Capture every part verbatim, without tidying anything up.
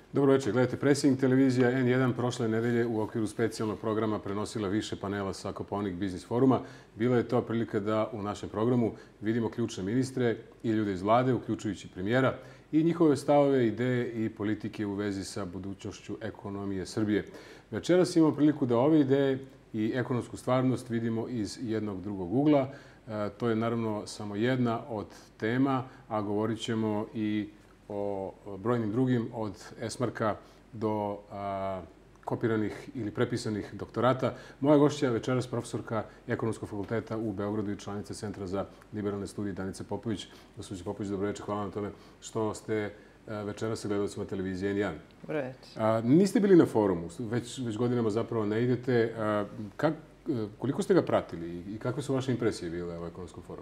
Dobro večer. Gledajte, Predsjednik televizija en jedan prošle nedelje u okviru specijalnog programa prenosila više panela sa Kopaonik Biznis foruma. Bila je to prilika da u našem programu vidimo ključne ministre i ljude iz vlade, uključujući premijera, i njihove stavove, ideje i politike u vezi sa budućnošću ekonomije Srbije. Večeras imamo priliku da ove ideje i ekonomsku stvarnost vidimo iz jednog drugog ugla. E, to je naravno samo jedna od tema, a govorit ćemo i o brojnim drugim, od esmarka do a, kopiranih ili prepisanih doktorata. Moja gošća večeras profesorka Ekonomskog fakulteta u Beogradu i članica Centra za liberalne studije Danica Popović. Gospođo Popović, dobro večer. Hvala na tome što ste večeras sa gledalcima televizije en jedan. Dobro večer. A, niste bili na forumu, već, već godinama zapravo ne idete. A, kak, koliko ste ga pratili i kakve su vaše impresije bile o Ekonomskom forumu?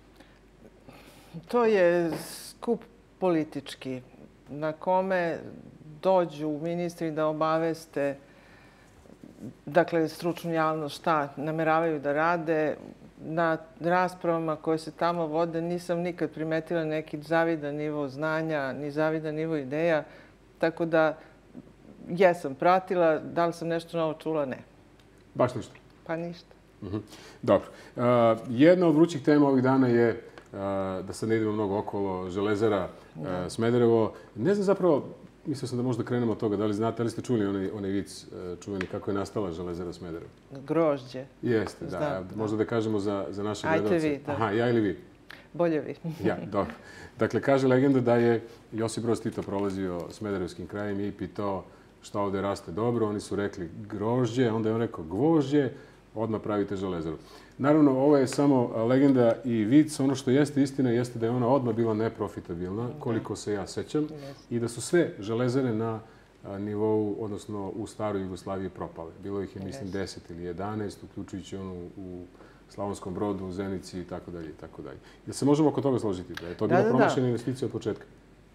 To je skup politički, na kome dođu ministri da obaveste, dakle, stručnu javnost šta nameravaju da rade. Na raspravama koje se tamo vode nisam nikad primetila neki zavidan nivo znanja, ni zavidan nivo ideja, tako da jesam pratila. Da li sam nešto novo čula? Ne. Baš ništa? Pa ništa. Uh-huh. Dobro. Uh, jedna od vrućih tema ovih dana je, da sad ne idemo mnogo okolo, Železara da. Smederevo. Ne znam zapravo, mislio sam da možda krenemo od toga. Da li znate, da li ste čuli onaj, onaj vic čuveni kako je nastala Železara Smederevo? Grožđe. Jeste, da. Znam, možda da, da kažemo za, za naše Ajte gledalce. vi, da. Aha, ja ili vi? Bolje vi. Ja, dobro. Dakle, kaže legenda da je Josip Broz Tito prolazio Smederevskim krajem i pitao šta ovde raste dobro. Oni su rekli grožđe, onda je on rekao gvožđe, odmah pravite Železaru. Naravno, ovo je samo legenda i vic. Ono što jeste istina jeste da je ona odmah bila neprofitabilna, koliko se ja sećam, i da su sve železare na nivou, odnosno u staroj Jugoslaviji propale. Bilo ih je, mislim, deset ili jedanaest, uključujući onu u Slavonskom Brodu, u Zenici i tako dalje i tako dalje. Jel se možemo oko toga složiti da je to bila promašena investicija od početka?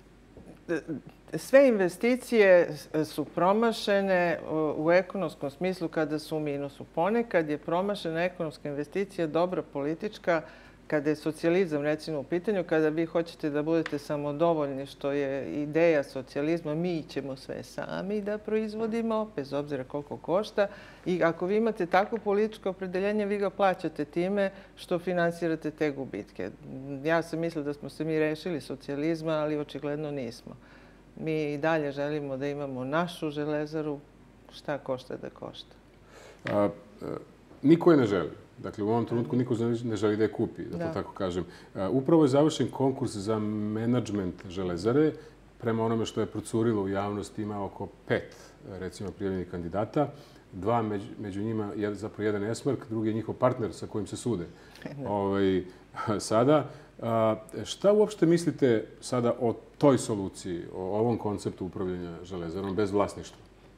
Sve investicije su promašene u ekonomskom smislu kada su u minusu. Ponekad je promašena ekonomska investicija dobra politička, kada je socijalizam recimo u pitanju, kada vi hoćete da budete samodovoljni, što je ideja socijalizma, mi ćemo sve sami da proizvodimo, bez obzira koliko košta. I ako vi imate takvo političko opredeljenje, vi ga plaćate time što finansirate te gubitke. Ja sam mislila da smo se mi rešili socijalizma, ali očigledno nismo. Mi i dalje želimo da imamo našu železaru, šta košta da košta. A, a, niko je ne želi. Dakle, u ovom trenutku niko ne želi da je kupi, da, da. to tako kažem. A, upravo je završen konkurs za menadžment železare. Prema onome što je procurilo u javnosti, ima oko pet, recimo, prijavljenih kandidata. Dva među, među njima je zapravo jedan esmark, drugi je njihov partner sa kojim se sude. Ovaj, sada, a, šta uopšte mislite sada o toj soluciji, o ovom konceptu upravljanja železarom bez vlasništva?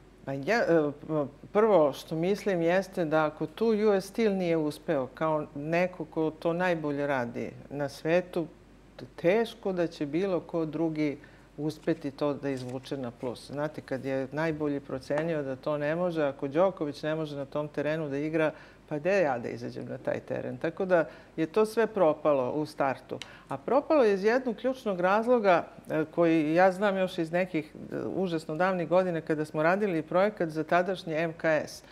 Ja, prvo što mislim jeste da ako tu U S Steel nije uspeo kao neko ko to najbolje radi na svetu, teško da će bilo ko drugi uspeti to da izvuče na plus. Znate, kad je najbolji procenio da to ne može, ako Đoković ne može na tom terenu da igra, pa gde ja da izađem na taj teren? Tako da je to sve propalo u startu. A propalo je iz jednog ključnog razloga koji ja znam još iz nekih užasno davnih godina kada smo radili projekat za tadašnji M K S.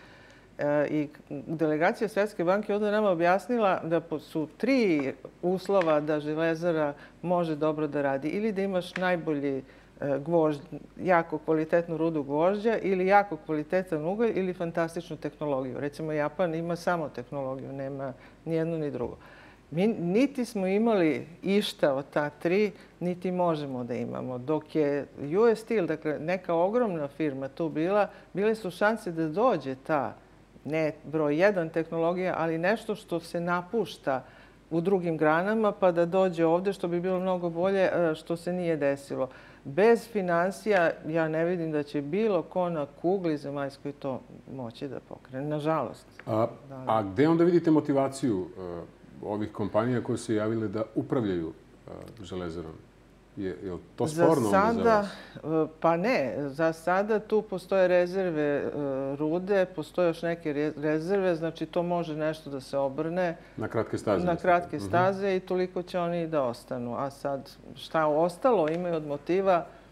I delegacija Svetske banke onda nama objasnila da su tri uslova da železara može dobro da radi. Ili da imaš najbolji gvožđ, jako kvalitetnu rudu gvožđa ili jako kvalitetan ugalj ili fantastičnu tehnologiju. Recimo, Japan ima samo tehnologiju, nema ni jedno ni drugo. Mi niti smo imali išta od ta tri, niti možemo da imamo. Dok je U S Steel, dakle neka ogromna firma tu bila, bile su šanse da dođe ta, ne broj jedan tehnologija, ali nešto što se napušta u drugim granama pa da dođe ovde, što bi bilo mnogo bolje, što se nije desilo. Bez financija ja ne vidim da će bilo ko na kugli zemaljskoj to moći da pokrene, nažalost. A, a gde onda vidite motivaciju uh, ovih kompanija koje su javile da upravljaju uh, železarom? Je, je li to sporno za sada, za vas? Pa ne. Za sada tu postoje rezerve rude, postoje još neke rezerve, znači to može nešto da se obrne. Na kratke staze? Na kratke staze i toliko će oni da ostanu. A sad šta ostalo imaju od motiva,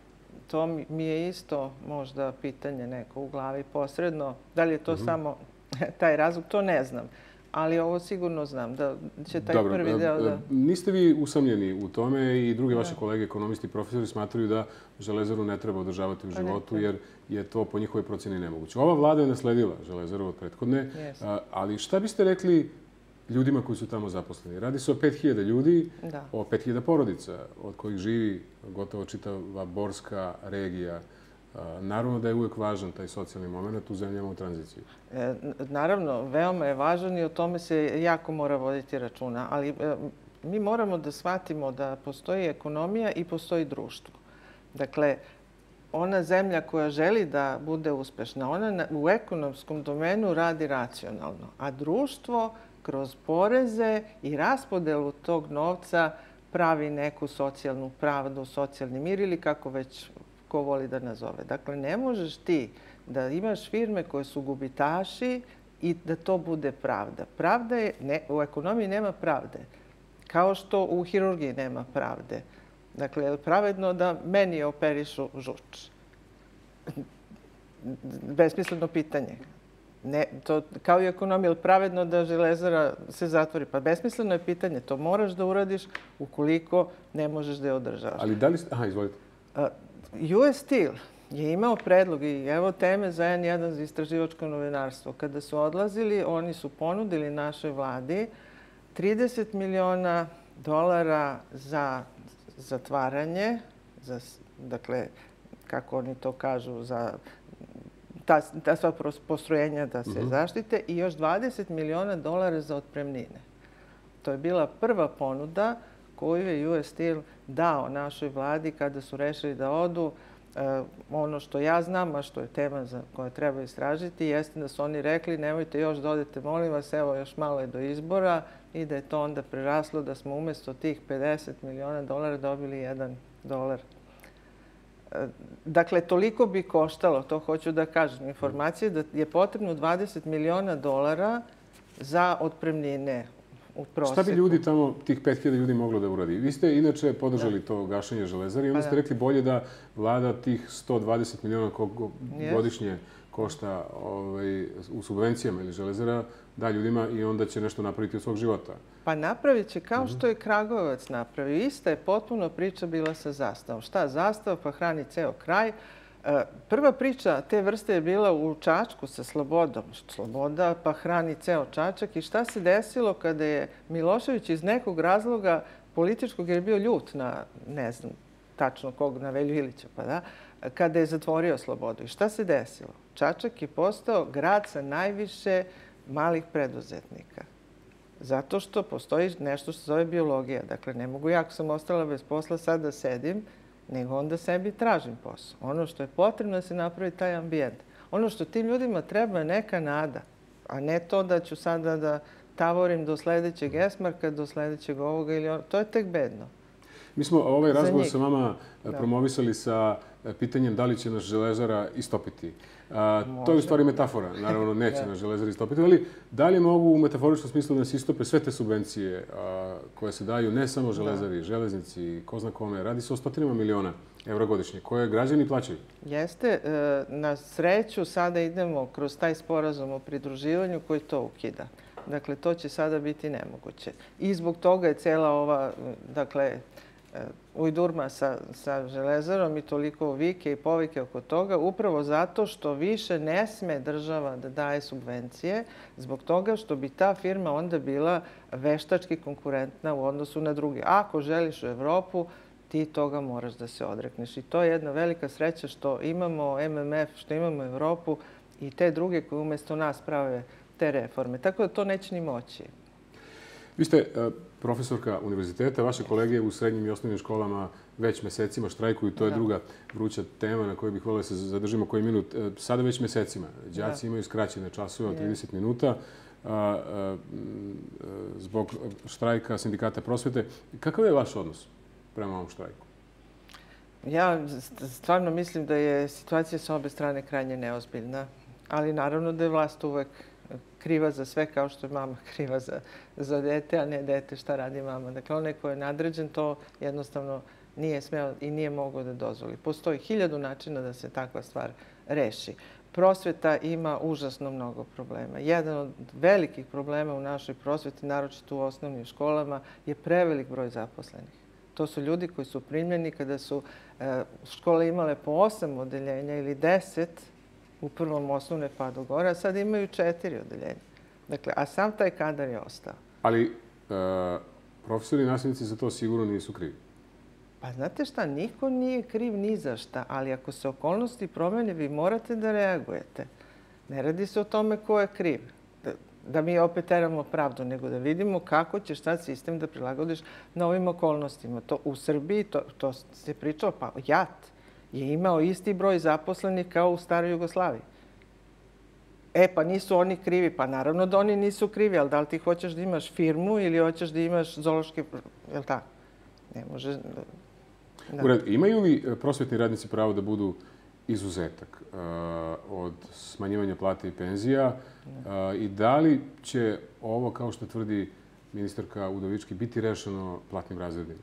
To mi je isto možda pitanje neko u glavi posredno. Da li je to samo taj razlog, to ne znam. Ali ovo sigurno znam, da će taj prvi deo da... Niste vi usamljeni u tome i drugi vaše kolege, ekonomisti i profesori, smatraju da Železaru ne treba održavati u životu jer je to po njihovoj procjeni nemoguće. Ova vlada je nasledila Železaru od prethodne, ali šta biste rekli ljudima koji su tamo zaposleni? Radi se o pet hiljada ljudi, o pet hiljada porodica od kojih živi gotovo čitava Borska regija. Naravno da je uvijek važan taj socijalni moment u zemljama u tranziciji. Naravno, veoma je važan i o tome se jako mora voditi računa. Ali mi moramo da shvatimo da postoji ekonomija i postoji društvo. Dakle, ona zemlja koja želi da bude uspešna, ona u ekonomskom domenu radi racionalno. A društvo kroz poreze i raspodelu tog novca pravi neku socijalnu pravdu, socijalni mir ili kako već ko voli da nazove. Dakle, ne možeš ti da imaš firme koje su gubitaši i da to bude pravda. Pravda je, ne, u ekonomiji nema pravde, kao što u hirurgiji nema pravde. Dakle, je li pravedno da meni operišu žuč? Besmisleno pitanje. Ne, to, kao i ekonomija, je li pravedno da Železara se zatvori? Pa besmisleno je pitanje. To moraš da uradiš ukoliko ne možeš da je održavaš. Ali da li... Aha, izvolite. U S Steel je imao predlog i evo teme za en jedan za istraživačko novinarstvo. Kada su odlazili, oni su ponudili našoj vladi trideset miliona dolara za zatvaranje, za, dakle, kako oni to kažu, za ta, ta sva postrojenja da se zaštite i još dvadeset miliona dolara za otpremnine. To je bila prva ponuda koju je U S Steel dao našoj vladi kada su rešili da odu. Ono što ja znam, a što je tema za koju treba istražiti, jeste da su oni rekli nemojte još da odete, molim vas, evo još malo je do izbora i da je to onda preraslo da smo umjesto tih pedeset miliona dolara dobili jedan dolar. Dakle, toliko bi koštalo, to hoću da kažem, informacije da je potrebno dvadeset miliona dolara za otpremnine. Šta bi ljudi tamo, tih pet hiljada ljudi moglo da uradi? Vi ste inače podržali to gašenje Železare i onda ste rekli bolje da vlada tih sto dvadeset miliona koliko godišnje košta u subvencijama ili Železara da ljudima i onda će nešto napraviti od svog života. Pa napravit će kao što je Kragujevac napravio. Ista je potpuno priča bila sa Zastavom. Šta Zastava pa hrani ceo kraj. Prva priča te vrste je bila u Čačku sa Slobodom. Sloboda pa hrani ceo Čačak. I šta se desilo kada je Milošević iz nekog razloga političkog, jer je bio ljut na, ne znam tačno kog, na Velju Ilića, pa da, kada je zatvorio Slobodu. I šta se desilo? Čačak je postao grad sa najviše malih preduzetnika. Zato što postoji nešto što se zove biologija. Dakle, ne mogu ja, ako sam ostala bez posla, sad da sedim, nego onda sebi tražim posao. Ono što je potrebno da se napravi taj ambijent. Ono što tim ljudima treba je neka nada, a ne to da ću sada da tavorim do sljedećeg Esmarka, do sljedećeg ovoga ili onoga. To je tek bedno. Mi smo ovaj razgovor sa vama promovisali sa pitanjem da li će nas Železara istopiti. To je u stvari metafora. Naravno, neće nas Železara istopiti, ali da li mogu u metaforičkom smislu da nas istope sve te subvencije koje se daju ne samo Železari, železnici, ko zna kome. Radi se o stotinama miliona evra godišnje koje građani plaćaju. Jeste. Na sreću sada idemo kroz taj sporazum o pridruživanju koji to ukida. Dakle, to će sada biti nemoguće. I zbog toga je cela ova, dakle, ujdurma sa, sa Železarom i toliko vike i povike oko toga, upravo zato što više ne sme država da daje subvencije, zbog toga što bi ta firma onda bila veštački konkurentna u odnosu na druge. Ako želiš u Evropu, ti toga moraš da se odrekneš. I to je jedna velika sreća što imamo M M F, što imamo Evropu i te druge koje umjesto nas prave te reforme. Tako da to neće ni moći. Vi ste profesorka univerziteta, vaše kolege u srednjim i osnovnim školama već mesecima štrajkuju. To je druga vruća tema na kojoj bih volio da se zadržimo koji minut. Sada već mesecima. Đaci imaju skraćene časove od trideset minuta zbog štrajka sindikata prosvete. Kakav je vaš odnos prema ovom štrajku? Ja stvarno mislim da je situacija sa obe strane krajnje neozbiljna. Ali naravno da je vlast uvek kriva za sve, kao što je mama kriva za, za dete, a ne dete šta radi mama. Dakle, onaj ko je nadređen, to jednostavno nije smeo i nije mogao da dozvoli. Postoji hiljadu načina da se takva stvar reši. Prosveta ima užasno mnogo problema. Jedan od velikih problema u našoj prosveti, naročito u osnovnim školama, je prevelik broj zaposlenih. To su ljudi koji su primljeni kada su škole imale po osam odeljenja ili deset u prvom osnovne pa do gore, a sad imaju četiri odeljenja. Dakle, a sam taj kadar je ostao. Ali profesori i nastavnici za to sigurno nisu krivi. Pa znate šta, niko nije kriv ni za šta, ali ako se okolnosti promene, vi morate da reagujete. Ne radi se o tome ko je kriv. Da mi opet teramo pravdu, nego da vidimo kako ćeš sad sistem da prilagodiš novim okolnostima. To u Srbiji, to, to se pričao, pa JAT je imao isti broj zaposlenih kao u staroj Jugoslaviji. E, pa nisu oni krivi. Pa naravno da oni nisu krivi, ali da li ti hoćeš da imaš firmu ili hoćeš da imaš zoološki... Je li tako? Ne može... Da. Ured, imaju li prosvetni radnici pravo da budu izuzetak uh, od smanjivanja plata i penzija uh, i da li će ovo, kao što tvrdi ministarka Udovički, biti rešeno platnim razredima?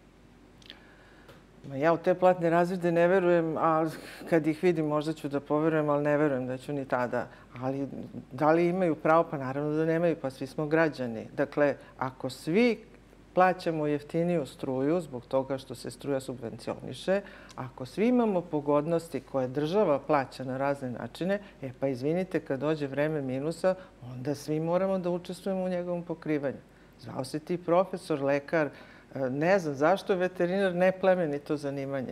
Ja u te platne razrede ne verujem, a kad ih vidim možda ću da poverujem, ali ne verujem da ću ni tada. Ali da li imaju pravo? Pa naravno da nemaju, pa svi smo građani. Dakle, ako svi plaćamo jeftiniju struju zbog toga što se struja subvencioniše, ako svi imamo pogodnosti koje država plaća na razne načine, e pa izvinite, kad dođe vreme minusa, onda svi moramo da učestvujemo u njegovom pokrivanju. Zvao se ti profesor, lekar, ne znam zašto je veterinar neplemenito zanimanje.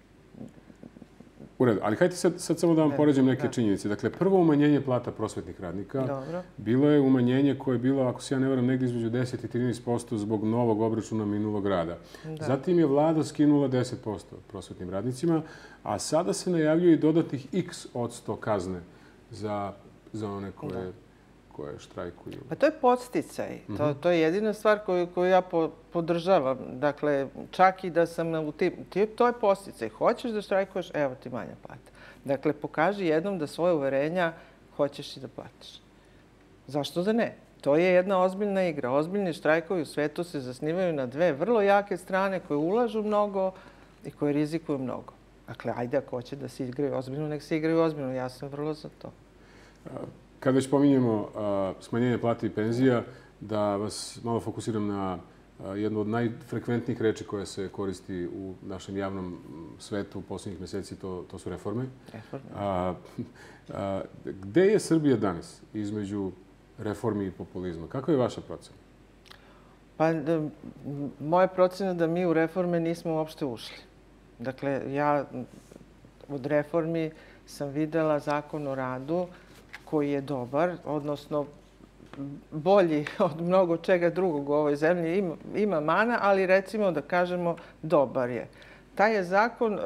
U redu, ali hajde sad, sad samo da vam poređam neke činjenice. Dakle, prvo umanjenje plata prosvetnih radnika Dobro. bilo je umanjenje koje je bilo, ako se ja ne varam, negdje između deset i trinaest posto zbog novog obračuna minulog rada. Da. Zatim je vlada skinula deset posto prosvetnim radnicima, a sada se najavljuje i dodatnih x odsto kazne za, za one koje... Da. koje štrajkuju. Pa to je podsticaj. Mm-hmm. to, to je jedina stvar koju, koju ja po, podržavam. Dakle, čak i da sam u tim... Ti, to je podsticaj. Hoćeš da štrajkuješ, evo ti manja plata. Dakle, pokaži jednom da svoje uverenja hoćeš i da platiš. Zašto da ne? To je jedna ozbiljna igra. Ozbiljni štrajkovi u svetu se zasnivaju na dve vrlo jake strane koje ulažu mnogo i koje rizikuju mnogo. Dakle, ajde, ako hoće da se igraju ozbiljno, nek se igraju ozbiljno. Ja sam vrlo za to. Kad već pominjemo smanjenje plata i penzija, da vas malo fokusiram na jednu od najfrekventnijih reči koja se koristi u našem javnom svetu u posljednjih mjeseci, to, to su reforme. Reforme. A, a, gde je Srbija danas između reformi i populizma? Kako je vaša procena? Pa, da, moja procena da mi u reforme nismo uopšte ušli. Dakle, ja od reformi sam videla zakon o radu koji je dobar, odnosno bolji od mnogo čega drugog u ovoj zemlji. Ima, ima mana, ali recimo da kažemo dobar je. Taj je zakon,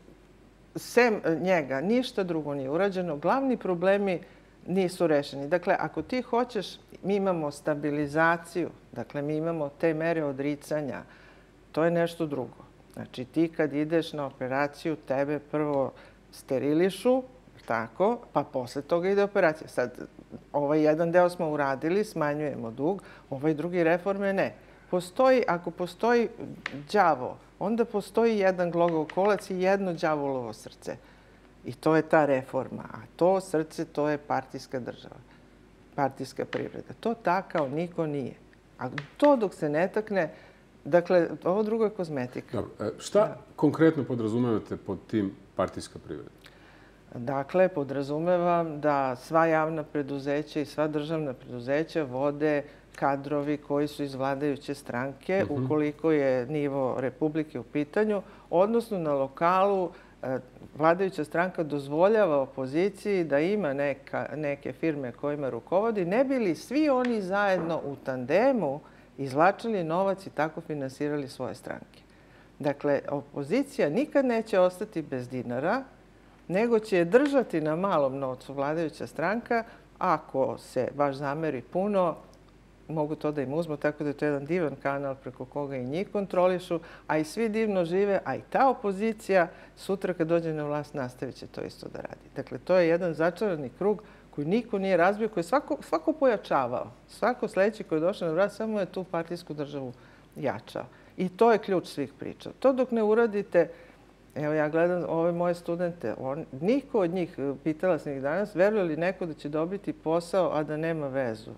sem njega, ništa drugo nije urađeno. Glavni problemi nisu rešeni. Dakle, ako ti hoćeš, mi imamo stabilizaciju, dakle, mi imamo te mere odricanja, to je nešto drugo. Znači, ti kad ideš na operaciju, tebe prvo sterilišu, tako, pa posle toga ide operacija. Sad, ovaj jedan deo smo uradili, smanjujemo dug, ovaj drugi reforme ne. Postoji, ako postoji đavo, onda postoji jedan glogov-kolac i jedno đavolovo srce. I to je ta reforma. A to srce, to je partijska država, partijska privreda. To takao niko nije. A to dok se ne takne, dakle, ovo drugo je kozmetika. Dobro. Šta konkretno podrazumevate pod tim partijska privreda? Dakle, podrazumevam da sva javna preduzeća i sva državna preduzeća vode kadrovi koji su iz vladajuće stranke, uh-huh. ukoliko je nivo Republike u pitanju, odnosno na lokalu vladajuća stranka dozvoljava opoziciji da ima neka, neke firme kojima rukovodi, ne bi li svi oni zajedno u tandemu izvlačili novac i tako finansirali svoje stranke. Dakle, opozicija nikad neće ostati bez dinara, nego će je držati na malom novcu vladajuća stranka. Ako se baš zameri puno, mogu to da im uzmu, tako da je to jedan divan kanal preko koga i njih kontrolišu, a i svi divno žive, a i ta opozicija sutra kad dođe na vlast nastavit će to isto da radi. Dakle, to je jedan začarani krug koji niko nije razbio, koji je svako, svako pojačavao. Svako sljedeći koji je došao na vlast samo je tu partijsku državu jačao. I to je ključ svih priča. To dok ne uradite, evo ja gledam ove moje studente, on, niko od njih, pitala sam ih danas, veruje li neko da će dobiti posao, a da nema vezu?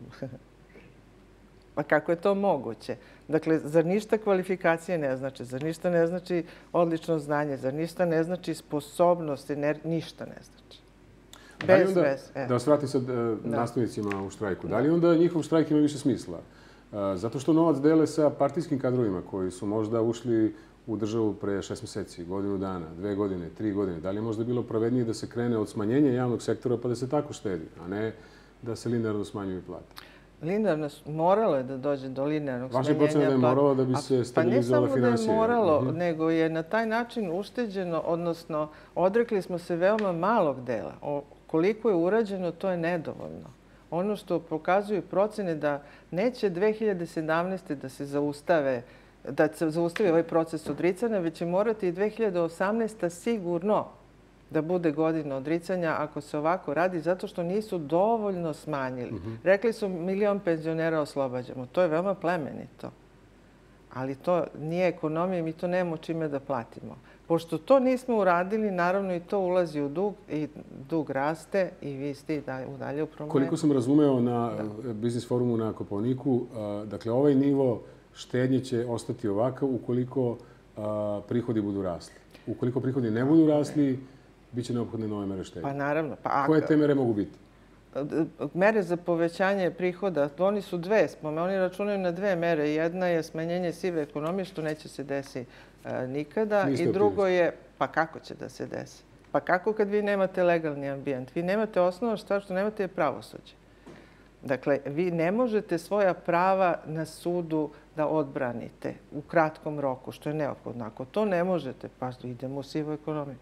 Pa kako je to moguće? Dakle, zar ništa kvalifikacije ne znači? Zar ništa ne znači odlično znanje? Zar ništa ne znači sposobnost? Ništa ne znači. Bez onda, veze. Da vas vratim sad nastavnicima u štrajku. Da li onda njihov štrajk ima više smisla? Zato što novac dele sa partijskim kadrovima koji su možda ušli u državu pre šest meseci, godinu dana, dve godine, tri godine. Da li je možda bilo pravednije da se krene od smanjenja javnog sektora pa da se tako štedi, a ne da se linearno smanjuju plate? Linearno, moralo je da dođe do linearnog smanjenja plata. Vaša procena da je moralo da bi se stabilizovala finansija? Pa ne samo da je moralo, nego je na taj način ušteđeno, odnosno odrekli smo se veoma malog dela. Koliko je urađeno, to je nedovoljno. Ono što pokazuju procene da neće dve hiljade sedamnaeste. da se zaustave, da se zaustavi ovaj proces odricanja, već će morati i dve hiljade osamnaesta. sigurno da bude godina odricanja ako se ovako radi, zato što nisu dovoljno smanjili. Rekli su milion penzionera oslobađamo. To je veoma plemenito. Ali to nije ekonomija, mi to nemamo čime da platimo. Pošto to nismo uradili, naravno i to ulazi u dug i dug raste i vi ste i dalje u problemu. Koliko sam razumeo na Biznis forumu na Kopaoniku, dakle ovaj nivo štednje će ostati ovakav ukoliko prihodi budu rasli. Ukoliko prihodi ne budu rasli, biće neophodne nove mere štednje. Pa naravno. Koje te mere mogu biti? Mere za povećanje prihoda, oni su dve, oni računaju na dve mere. Jedna je smanjenje sive ekonomije, što neće se desiti nikada. I drugo je, pa kako će da se desi? Pa kako kad vi nemate legalni ambijent? Vi nemate osnovno stvar što nemate je pravosuđe. Dakle, vi ne možete svoja prava na sudu da odbranite u kratkom roku, što je neophodno. Ako to ne možete, pa idemo u sivu ekonomiju.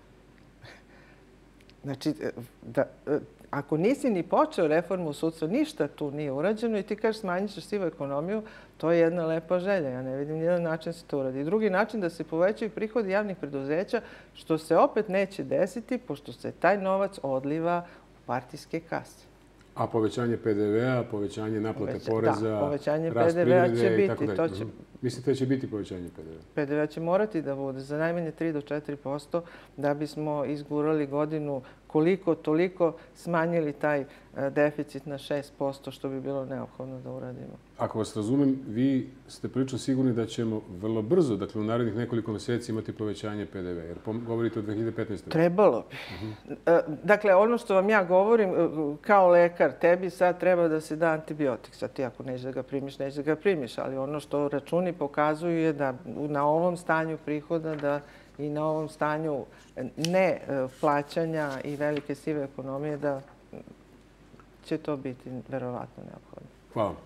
Znači, da, ako nisi ni počeo reformu sudstva, ništa tu nije urađeno i ti kažeš smanjit ćeš sivu ekonomiju, to je jedna lepa želja. Ja ne vidim nijedan način da se to uradi. Drugi način da se povećaju prihodi javnih preduzeća, što se opet neće desiti, pošto se taj novac odliva u partijske kase. A povećanje pe de ve a, povećanje naplate poreza, povećanje pe de ve a će biti. Mislite da će biti povećanje pe de ve a? pe de ve a će morati da bude za najmanje tri do četiri posto da bismo izgurali godinu koliko toliko smanjili taj deficit na šest posto, što bi bilo neophodno da uradimo. Ako vas razumem, vi ste prilično sigurni da ćemo vrlo brzo, dakle u narednih nekoliko mjeseci, imati povećanje pe de ve a, jer govorite o dve hiljade petnaestoj. Trebalo bi. Dakle, ono što vam ja govorim, kao lekar, tebi sad treba da se da antibiotik. Sad ti ako nećeš da ga primiš, nećeš da ga primiš, ali ono što računi pokazuju je da na ovom stanju prihoda da i na ovom stanju ne plaćanja i velike sive ekonomije da će to biti verovatno neophodno. Hvala.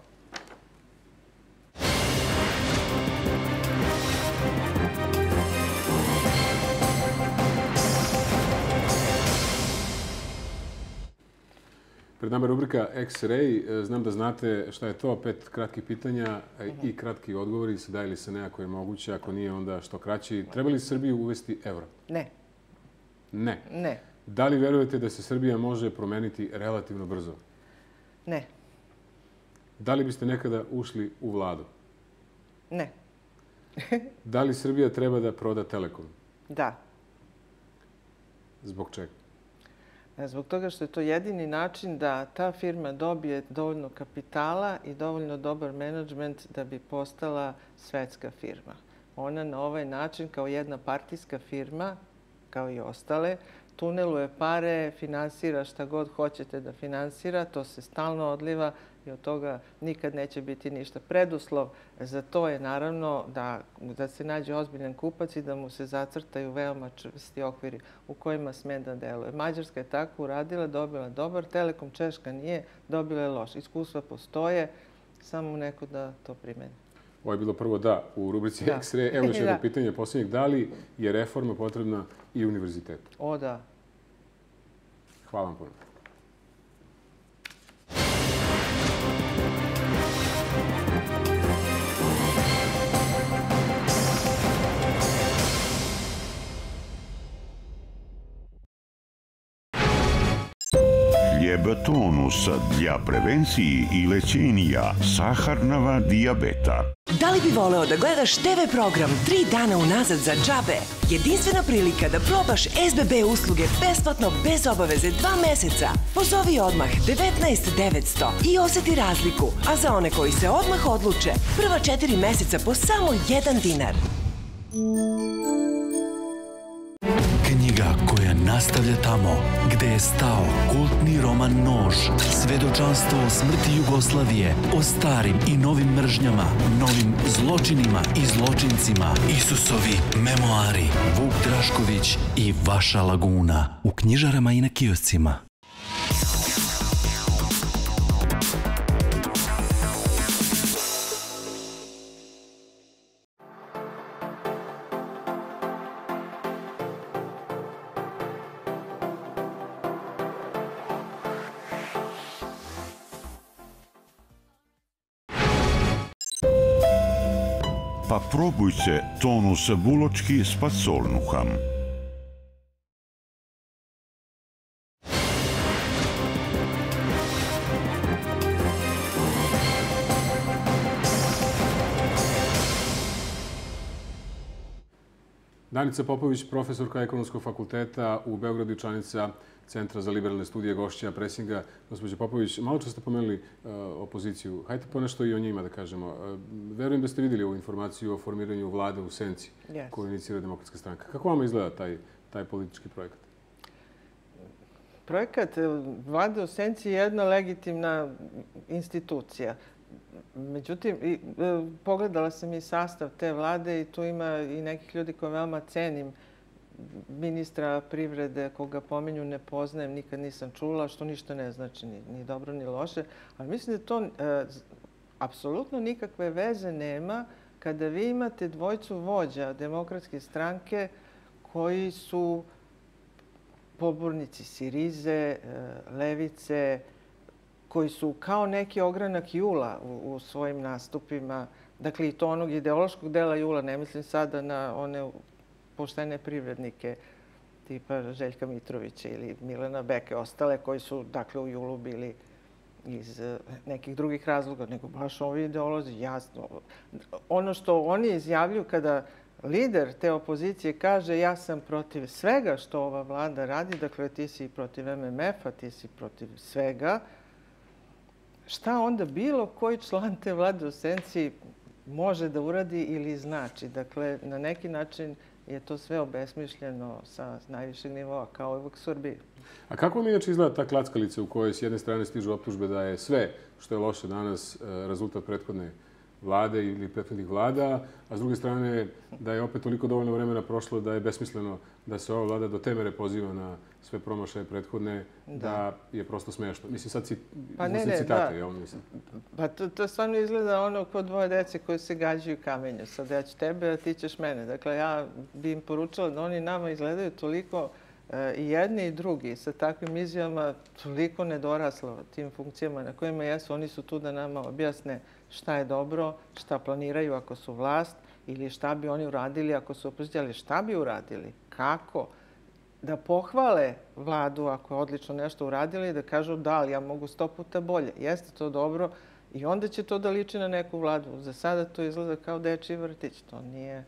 Pred nama je rubrika X-Ray. Znam da znate šta je to, pet kratkih pitanja i kratki odgovori. Se daje li se nekako je moguće, ako nije onda što kraći. Treba li Srbiju uvesti euro? Ne. Ne? Ne. Da li verujete da se Srbija može promeniti relativno brzo? Ne. Da li biste nekada ušli u vladu? Ne. Da li Srbija treba da proda Telekom? Da. Zbog čega? Zbog toga što je to jedini način da ta firma dobije dovoljno kapitala i dovoljno dobar menadžment da bi postala svetska firma. Ona na ovaj način kao jedna partijska firma, kao i ostale, tuneluje pare, finansira šta god hoćete da finansira, to se stalno odliva i od toga nikad neće biti ništa. Preduslov za to je naravno da, da se nađe ozbiljan kupac i da mu se zacrtaju veoma čvrsti okviri u kojima sme da deluje. Mađarska je tako uradila, dobila dobar Telekom, Češka nije, dobila je loš. Iskustva postoje, samo neko da to primeni. Ovo je bilo prvo da u rubrici X-Ray. Evo još jedno pitanje posljednjeg. Da li je reforma potrebna i univerzitetu? O, da. Hvala vam puno. Tonus для превенции и лечения сахарного диабета. Da li bi voleo da gledaš te ve program tri dana unazad za džabe? Jedinstvena prilika da probaš es be be usluge besplatno bez obaveze dva meseca. Pozovi odmah devetnaest devetsto i osjeti razliku. A za one koji se odmah odluče, prva četiri meseca po samo jedan dinar. Knjiga koja nastavlja tamo gde je stao kultni roman Nož. Svedočanstvo o smrti Jugoslavije, o starim i novim mržnjama, novim zločinima i zločincima. Isusovi memoari, Vuk Drašković i Vaša laguna. U knjižarama i na kioscima. Pa probujte Tonus buločki s pasolnuhom. Danica Popović, profesorka Ekonomskog fakulteta u Beogradu i članica Centra za liberalne studije, gošća presinga. Gospođo Popović, malo čas ste pomenuli uh, opoziciju. Hajde ponešto i o njima da kažemo. Uh, verujem da ste vidjeli ovu informaciju o formiranju vlade u Senci, yes, koju inicira Demokratska stranka. Kako vama izgleda taj, taj politički projekat? Projekat vlade u Senci je jedna legitimna institucija. Međutim, i, e, pogledala sam i sastav te vlade i tu ima i nekih ljudi koje veoma cenim. Ministra privrede, koga pominju, ne poznajem, nikad nisam čula, što ništa ne znači, ni, ni dobro ni loše. Ali mislim da to e, apsolutno nikakve veze nema kada vi imate dvojcu vođa Demokratske stranke koji su pobornici Sirize, e, Levice, koji su kao neki ogranak Jula u, u svojim nastupima. Dakle, i to onog ideološkog dela Jula, ne mislim sada na one poštene privrednike tipa Željka Mitrovića ili Milana Beke, ostale koji su dakle u Julu bili iz nekih drugih razloga, nego baš ovi ideolozi, jasno. Ono što oni izjavljuju kada lider te opozicije kaže ja sam protiv svega što ova vlada radi, dakle ti si protiv em em efa, ti si protiv svega, šta onda bilo koji član te vlade u Senci može da uradi ili znači? Dakle, na neki način je to sve obesmišljeno sa najvišeg nivoa, kao i uvijek u Srbiji. A kako vam inače izgleda ta klackalica u kojoj s jedne strane stižu optužbe da je sve što je loše danas rezultat prethodne vlade ili prethodnih vlada, a s druge strane da je opet toliko dovoljno vremena prošlo da je besmisleno da se ova vlada do te mere poziva na sve promašaje prethodne, da, da je prosto smiješno. Mislim, sad cit, pa ne, ne, citate, da. Ja mislim. Pa to, to stvarno izgleda ono kod dvoje dece koji se gađaju kamenje. Sad ja ću tebe, a ti ćeš mene. Dakle, ja bi im poručila da oni nama izgledaju toliko i jedni i drugi sa takvim izjavama toliko nedoraslo tim funkcijama na kojima jesu. Oni su tu da nama objasne šta je dobro, šta planiraju ako su vlast ili šta bi oni uradili ako su opozicija. Šta bi uradili? Kako? Da pohvale vladu ako je odlično nešto uradili i da kažu da, ali ja mogu sto puta bolje. Jeste to dobro i onda će to da liči na neku vladu. Za sada to izgleda kao dečiji vrtić. To nije...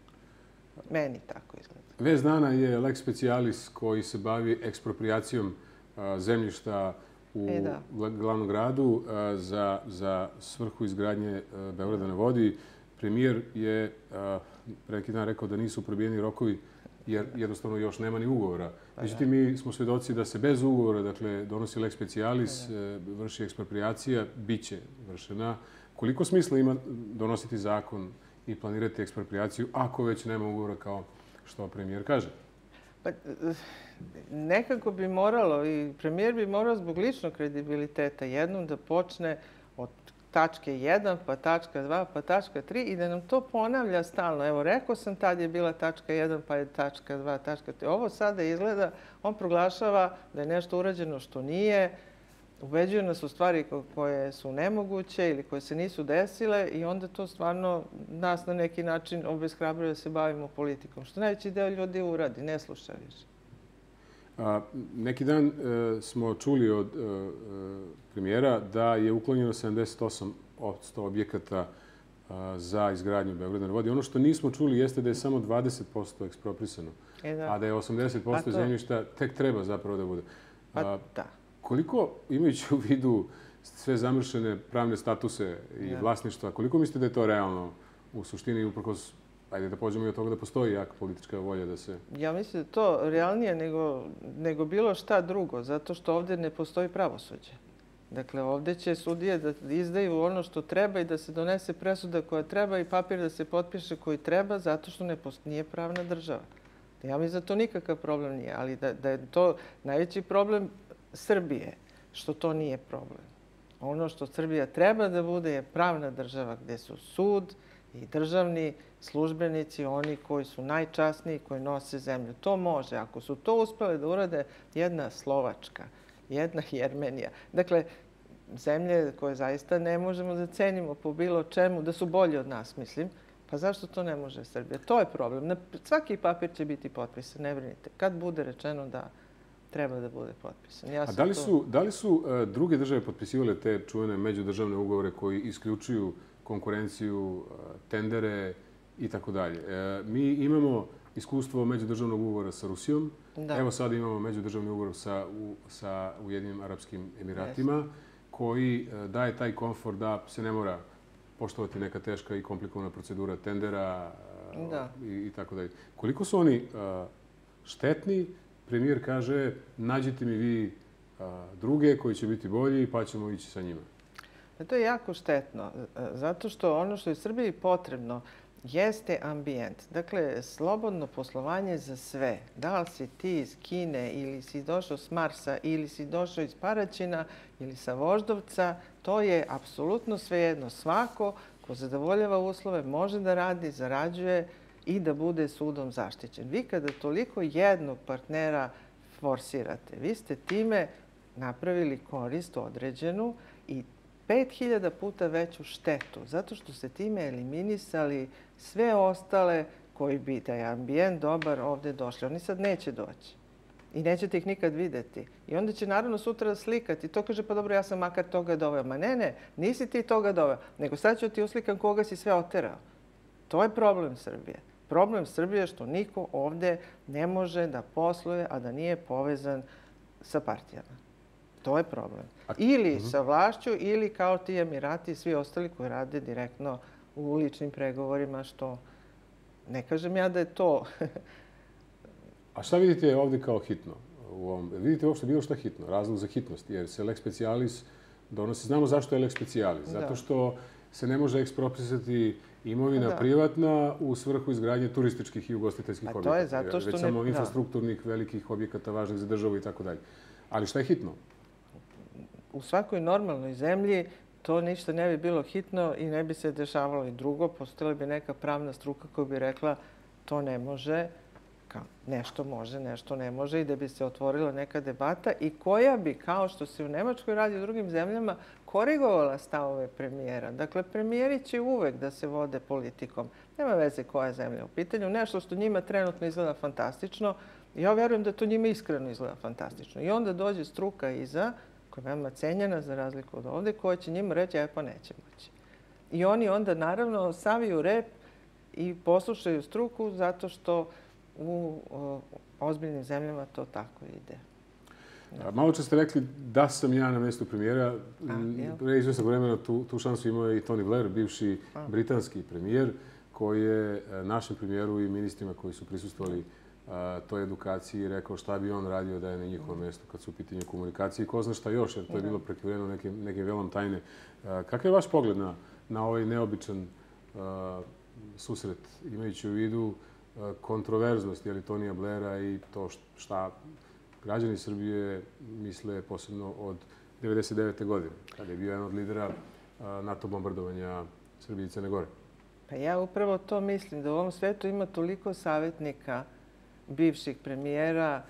Meni tako izgleda. Vest dana je lex specialis koji se bavi ekspropriacijom a, zemljišta u e, da. glavnom gradu a, za, za svrhu izgradnje a, Beograda na vodi. Premijer je a, preki dan rekao da nisu probijeni rokovi jer jednostavno još nema ni ugovora. Međutim, mi smo svjedoci da se bez ugovora dakle, donosi lex specialis, vrši ekspropriacija, bit će vršena. Koliko smisla ima donositi zakon i planirati ekspropriaciju ako već nema ugovora kao što premijer kaže? Pa, nekako bi moralo i premijer bi morao zbog ličnog kredibiliteta jednom da počne od tačke jedan, pa tačka dva, pa tačka tri i da nam to ponavlja stalno. Evo, rekao sam, tad je bila tačka jedan, pa je tačka dva, tačka tri. Ovo sada izgleda, on proglašava da je nešto urađeno što nije, ubeđuju nas u stvari koje su nemoguće ili koje se nisu desile i onda to stvarno nas na neki način obeshrabruje da se bavimo politikom. Što najveći deo ljudi uradi, ne sluša više. Neki dan smo čuli od premijera da je uklonjeno sedamdeset osam posto objekata za izgradnju Beograda na vodi. Ono što nismo čuli jeste da je samo dvadeset posto eksproprisano, a da je osamdeset posto zemljišta tek treba zapravo da bude. Koliko, imajući u vidu sve zamršene pravne statuse i vlasništva, koliko mislite da je to realno u suštini uprkos, ajde da pođemo i od toga da postoji jaka politička volja da se... Ja mislim da je to realnije nego bilo šta drugo, zato što ovdje ne postoji pravosuđe. Dakle, ovdje će sudije da izdaju ono što treba i da se donese presuda koja treba i papir da se potpiše koji treba, zato što nije pravna država. Ja mislim da to nikakav problem nije, ali da je to najveći problem Srbije, što to nije problem. Ono što Srbija treba da bude je pravna država gdje su sud i državni službenici, oni koji su najčasniji, koji nose zemlju. To može. Ako su to uspjeli da urade jedna Slovačka, jedna Jermenija. Dakle, zemlje koje zaista ne možemo da cenimo po bilo čemu, da su bolji od nas, mislim. Pa zašto to ne može Srbija? To je problem. Svaki papir će biti potpisan, ne brinite. Kad bude rečeno da treba da bude potpisan. A da li su druge države potpisivale te čuvene međudržavne ugovore koji isključuju konkurenciju, tendere i tako dalje? Mi imamo iskustvo međudržavnog ugovora sa Rusijom. Evo sada imamo međudržavni ugovor sa Ujedinim Arapskim Emiratima koji daje taj komfort da se ne mora poštovati neka teška i komplikovana procedura tendera i tako dalje. Koliko su oni štetni? Premijer kaže, nađite mi vi druge koji će biti bolji pa ćemo ići sa njima. To je jako štetno, zato što ono što je Srbiji potrebno jeste ambijent. Dakle, slobodno poslovanje za sve. Da li si ti iz Kine ili si došao s Marsa ili si došao iz Paraćina ili sa Voždovca, to je apsolutno svejedno. Svako ko zadovoljava uslove može da radi, zarađuje i da bude sudom zaštićen. Vi kada toliko jednog partnera forsirate, vi ste time napravili korist određenu i pet hiljada puta veću štetu, zato što ste time eliminisali sve ostale koji bi, da je ambijent dobar, ovdje došli. Oni sad neće doći i nećete ih nikad videti. I onda će naravno sutra slikati. To kaže, pa dobro, ja sam makar toga doveo. Ma ne, ne, nisi ti toga doveo, nego sad ću ti uslikam koga si sve oterao. To je problem Srbije. Problem Srbije je što niko ovdje ne može da posluje, a da nije povezan sa partijama. To je problem. Ili sa vlašću, ili kao ti Emirati i svi ostali koji rade direktno u ličnim pregovorima, što ne kažem ja da je to. A šta vidite ovdje kao hitno? Vidite uopšte bilo šta hitno? Razlog za hitnost, jer se lex specialis donosi. Znamo zašto je lex specialis. Zato što se ne može eksproprisati imovina privatna u svrhu izgradnje turističkih i ugostiteljskih objekata. A to je zato što ne... Već samo infrastrukturnih velikih objekata važnih za državu i tako dalje. Ali šta je hitno? U svakoj normalnoj zemlji to ništa ne bi bilo hitno i ne bi se dešavalo i drugo. Postojala bi neka pravna struka koja bi rekla to ne može, nešto može, nešto ne može i da bi se otvorila neka debata i koja bi, kao što se u Nemačkoj radi u drugim zemljama, korigovala stavove premijera. Dakle, premijeri će uvek da se vode politikom. Nema veze koja je zemlja u pitanju. Nešto što njima trenutno izgleda fantastično, ja verujem da to njima iskreno izgleda fantastično. I onda dođe struka iza, koja je veoma cenjena za razliku od ovdje, koja će njima reći, e pa neće moći. I oni onda naravno saviju rep i poslušaju struku zato što u ozbiljnim zemljama to tako ide. Malo čas ste rekli da sam ja na mjestu premijera. Pre izvjesnog vremena tu šansu imao je i Tony Blair, bivši britanski premijer, koji je našem premijeru i ministrima koji su prisustvovali toj edukaciji rekao šta bi on radio da je na njihovom mjestu kad su u pitanju komunikacije i ko zna šta još, jer to je bilo prekriveno neke velom tajne. Kakav je vaš pogled na ovaj neobičan susret, imajući u vidu kontroverznost Tonija Blaira i to šta građani Srbije misle posebno od devedeset devete godine, kada je bio jedan od lidera NATO bombardovanja Srbije i Crne Gore? Pa ja upravo to mislim, da u ovom svetu ima toliko savjetnika bivših premijera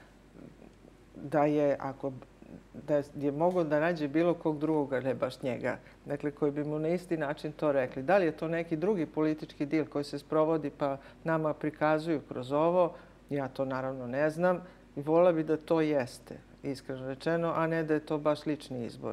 da je, ako da je mogao da nađe bilo kog drugoga, ne baš njega, dakle, koji bi mu na isti način to rekli. Da li je to neki drugi politički dil koji se sprovodi pa nama prikazuju kroz ovo, ja to naravno ne znam. I vola bi da to jeste, iskreno rečeno, a ne da je to baš lični izbor.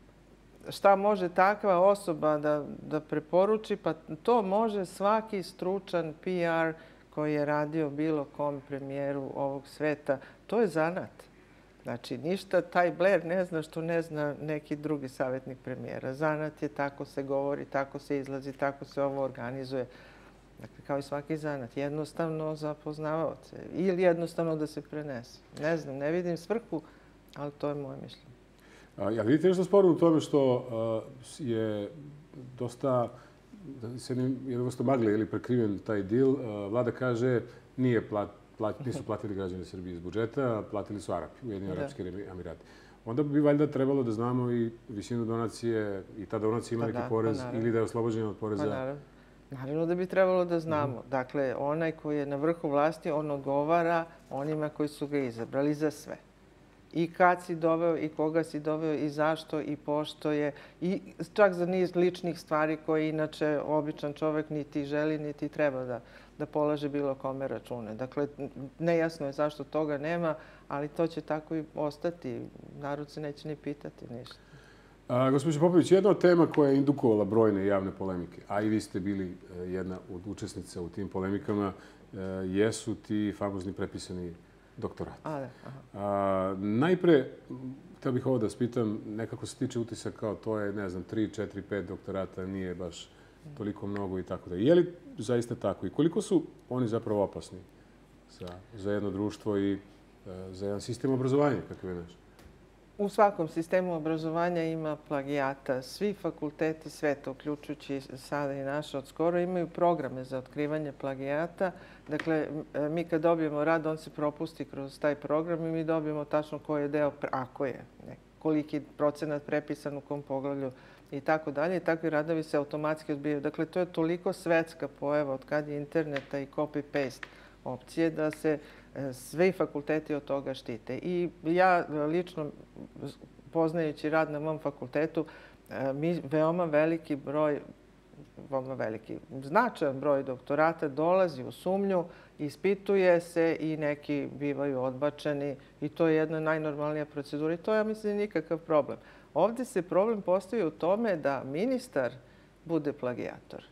Šta može takva osoba da, da preporuči? Pa to može svaki stručan P R koji je radio bilo kom premijeru ovog sveta. To je zanat. Znači, ništa taj Blair ne zna što ne zna neki drugi savjetnik premijera. Zanat je, tako se govori, tako se izlazi, tako se ovo organizuje. Dakle, kao i svaki zanat. Jednostavno za poznavaoce ili jednostavno da se prenese. Ne znam, ne vidim svrhu, ali to je moje mišljenje. A, ja vidite nešto sporno u tome što a, je dosta, se jedno dosta magle ili prekriven taj deal. A, vlada kaže nije plat, plat, nisu platili građani Srbije iz budžeta, platili su Arapi, Ujedinjeni Arapski Emirati. Onda bi valjda trebalo da znamo i visinu donacije i ta donacija ima Pa neki da, porez pa ili da je oslobođena od poreza. Pa naravno. Naravno da bi trebalo da znamo. Dakle, onaj koji je na vrhu vlasti, on odgovara onima koji su ga izabrali za sve. I kad si doveo, i koga si doveo, i zašto, i pošto je. I čak za niz ličnih stvari koje inače običan čovjek niti želi, niti treba da, da polaže bilo kome račune. Dakle, nejasno je zašto toga nema, ali to će tako i ostati. Narod se neće ni pitati ništa. A, gospođo Popović, jedna od tema koja je indukovala brojne javne polemike, a i vi ste bili jedna od učesnica u tim polemikama, jesu ti famozni prepisani doktorati. A, da, a, najpre, htio bih ovo da spitam, nekako se tiče utisak kao to je, ne znam, tri, četiri, pet doktorata, nije baš toliko mnogo i tako da. Je li zaista tako? I koliko su oni zapravo opasni za, za jedno društvo i za jedan sistem obrazovanja, kako je naš? U svakom sistemu obrazovanja ima plagijata. Svi fakulteti sveta, uključujući sada i naše od skoro, imaju programe za otkrivanje plagijata. Dakle, mi kad dobijemo rad, on se propusti kroz taj program i mi dobijemo tačno koji je deo, ako je, koliki procenat prepisan u kom poglavlju i tako dalje. I takvi radovi se automatski odbijaju. Dakle, to je toliko svetska pojava od kad je interneta i copy-paste opcije da se svi fakulteti od toga štite. I ja lično, poznajući rad na mom fakultetu, mi veoma veliki broj, veoma veliki, značajan broj doktorata dolazi u sumnju, ispituje se i neki bivaju odbačeni i to je jedna najnormalnija procedura i to ja mislim nikakav problem. Ovdje se problem postoji u tome da ministar bude plagijator.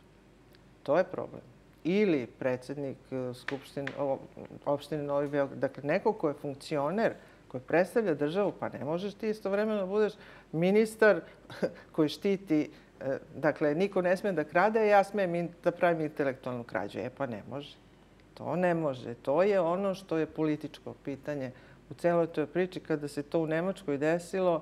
To je problem. Ili predsjednik Skupštine, opštine Novi Beograd. Dakle, neko ko je funkcioner, koji predstavlja državu, pa ne možeš ti istovremeno budeš ministar koji štiti. Dakle, niko ne smije da krade, ja smijem da pravim intelektualnu krađu. E pa ne može. To ne može. To je ono što je političko pitanje u celoj toj priči. Kada se to u Nemačkoj desilo,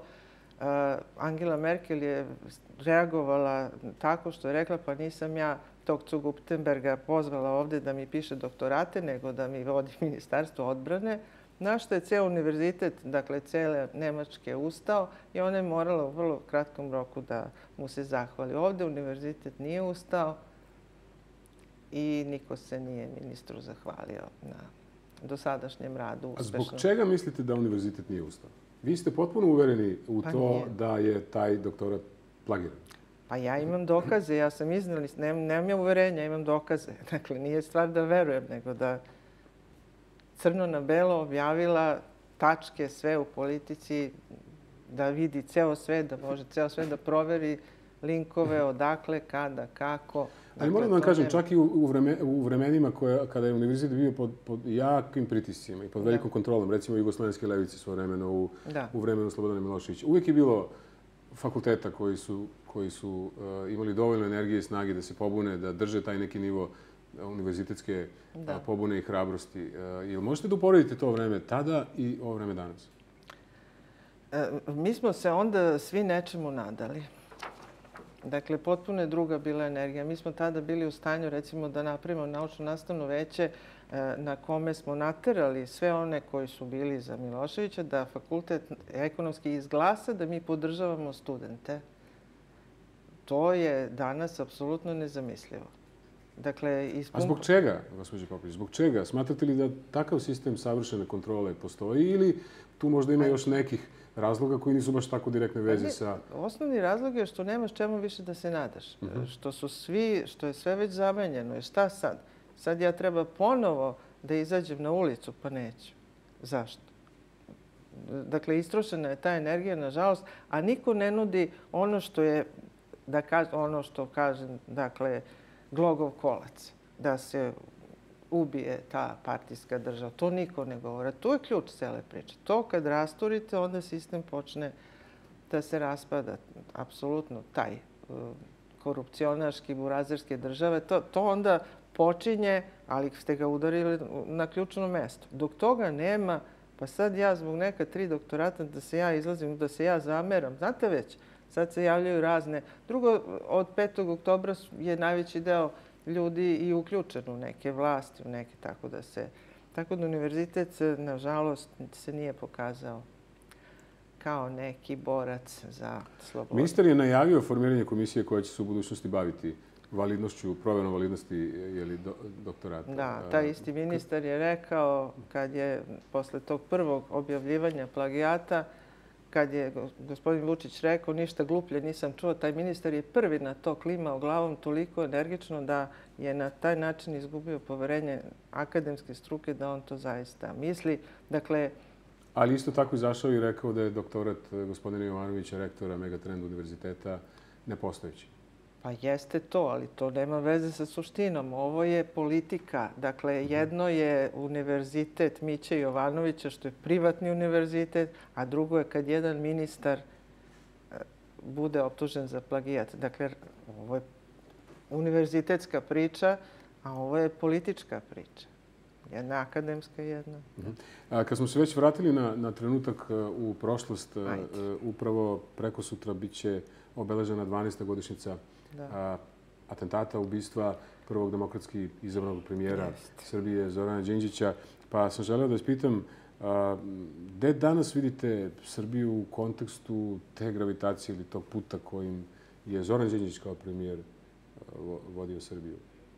Angela Merkel je reagovala tako što je rekla pa nisam ja tog zu Guttenberga pozvala ovdje da mi piše doktorate, nego da mi vodi ministarstvo odbrane. Na što je ceo univerzitet, dakle cele Nemačke ustao i ona je morala u vrlo kratkom roku da mu se zahvali. Ovdje univerzitet nije ustao i niko se nije ministru zahvalio na dosadašnjem radu. A zbog čega mislite da univerzitet nije ustao? Vi ste potpuno uvereni u to da je taj doktorat plagiran? Pa ja imam dokaze, ja sam iznali, nemam ja uverenja, imam dokaze. Dakle, nije stvar da verujem, nego da crno na belo objavila tačke sve u politici, da vidi ceo svet, da može ceo svet da proveri linkove, odakle, kada, kako. Ali moram da vam kažem, čak i u vremenima kada je univerzitet bio pod jakim pritiscima i pod velikom kontrolom, recimo jugoslovenske levice svoje vremeno u vremenu Slobodana Miloševića, uvijek je bilo fakulteta koji su koji su imali dovoljno energije i snage da se pobune, da drže taj neki nivo univerzitetske pobune i hrabrosti. Jel možete da uporedite to vreme tada i ovo vreme danas? Mi smo se onda svi nečemu nadali. Dakle, potpuno je druga bila energija. Mi smo tada bili u stanju, recimo, da napravimo naučno-nastavno veće na kome smo naterali sve one koji su bili za Miloševića da fakultet ekonomski izglasa, da mi podržavamo studente. To je danas apsolutno nezamislivo. Dakle, A zbog čega, gospođo Popović, zbog čega? Smatrate li da takav sistem savršene kontrole postoji ili tu možda ima još nekih razloga koji nisu baš tako direktne veze sa... Osnovni razlog je što nemaš čemu više da se nadaš. Što su svi, što je sve već zamenjeno. I šta sad? Sad ja treba ponovo da izađem na ulicu, pa neću. Zašto? Dakle, istrošena je ta energija, nažalost, a niko ne nudi ono što je, da kaže, ono što kažem, dakle, glogov kolac, da se ubije ta partijska država. To niko ne govore. To je ključ cele priče. To kad rasturite, onda sistem počne da se raspada. Apsolutno taj korupcionarski, burazerske države. To, to onda počinje, ali ste ga udarili na ključno mesto. Dok toga nema, pa sad ja zbog neka tri doktorata da se ja izlazim, da se ja zameram. Znate već, sad se javljaju razne. Drugo, od petog oktobra je najveći deo ljudi i uključen u neke vlasti, u neke, tako da se... Tako da univerzitet, nažalost, se nije pokazao kao neki borac za slobodu. Ministar je najavio formiranje komisije koja će se u budućnosti baviti validnošću, proverom validnosti ili do, doktorata. Da, taj isti ministar je rekao kad je posle tog prvog objavljivanja plagijata, kad je gospodin Vučić rekao ništa gluplje nisam čuo, taj ministar je prvi na to klimao glavom toliko energično da je na taj način izgubio poverenje akademske struke da on to zaista misli. Dakle, ali isto tako izašao i rekao da je doktorat gospodina Jovanovića, rektora Megatrend univerziteta, nepostojeći. Pa jeste to, ali to nema veze sa suštinom. Ovo je politika. Dakle, jedno je univerzitet Miće Jovanovića, što je privatni univerzitet, a drugo je kad jedan ministar bude optužen za plagijat. Dakle, ovo je univerzitetska priča, a ovo je politička priča. Jedna akademska, jedna. A kad smo se već vratili na, na trenutak u prošlost, Ajde. upravo preko sutra bit će obeležena dvanaesta godišnjica a, atentata, ubistva prvog demokratski izabranog premijera Jeste. Srbije, Zorana Đinđića. Pa sam želeo da vas pitam, a, gde danas vidite Srbiju u kontekstu te gravitacije ili tog puta kojim je Zoran Đinđić kao premijer vodio Srbiju?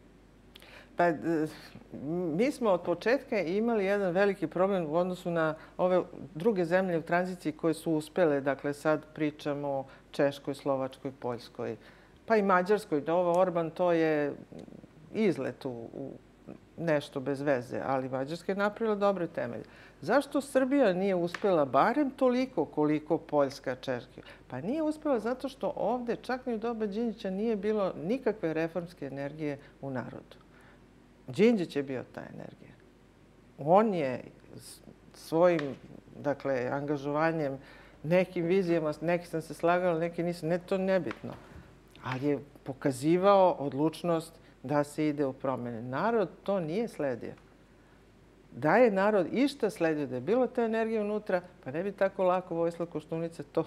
Pa, mi smo od početka imali jedan veliki problem u odnosu na ove druge zemlje u tranziciji koje su uspjele. Dakle, sad pričamo o Češkoj, Slovačkoj, Poljskoj, pa i Mađarskoj. Ovo Orban, to je izlet u, u nešto bez veze, ali Mađarska je napravila dobre temelje. Zašto Srbija nije uspjela barem toliko koliko Poljska, Češka? Pa nije uspjela zato što ovdje, čak ni u doba Đinđića, nije bilo nikakve reformske energije u narodu. Đinđić je bio ta energija. On je svojim, dakle, angažovanjem, nekim vizijama, neki sam se slagala, neki nisam, ne, to nebitno. Ali je pokazivao odlučnost da se ide u promjene. Narod to nije sledio. Da je narod išta sledio, da je bilo ta energija unutra, pa ne bi tako lako Vojislav Koštunica to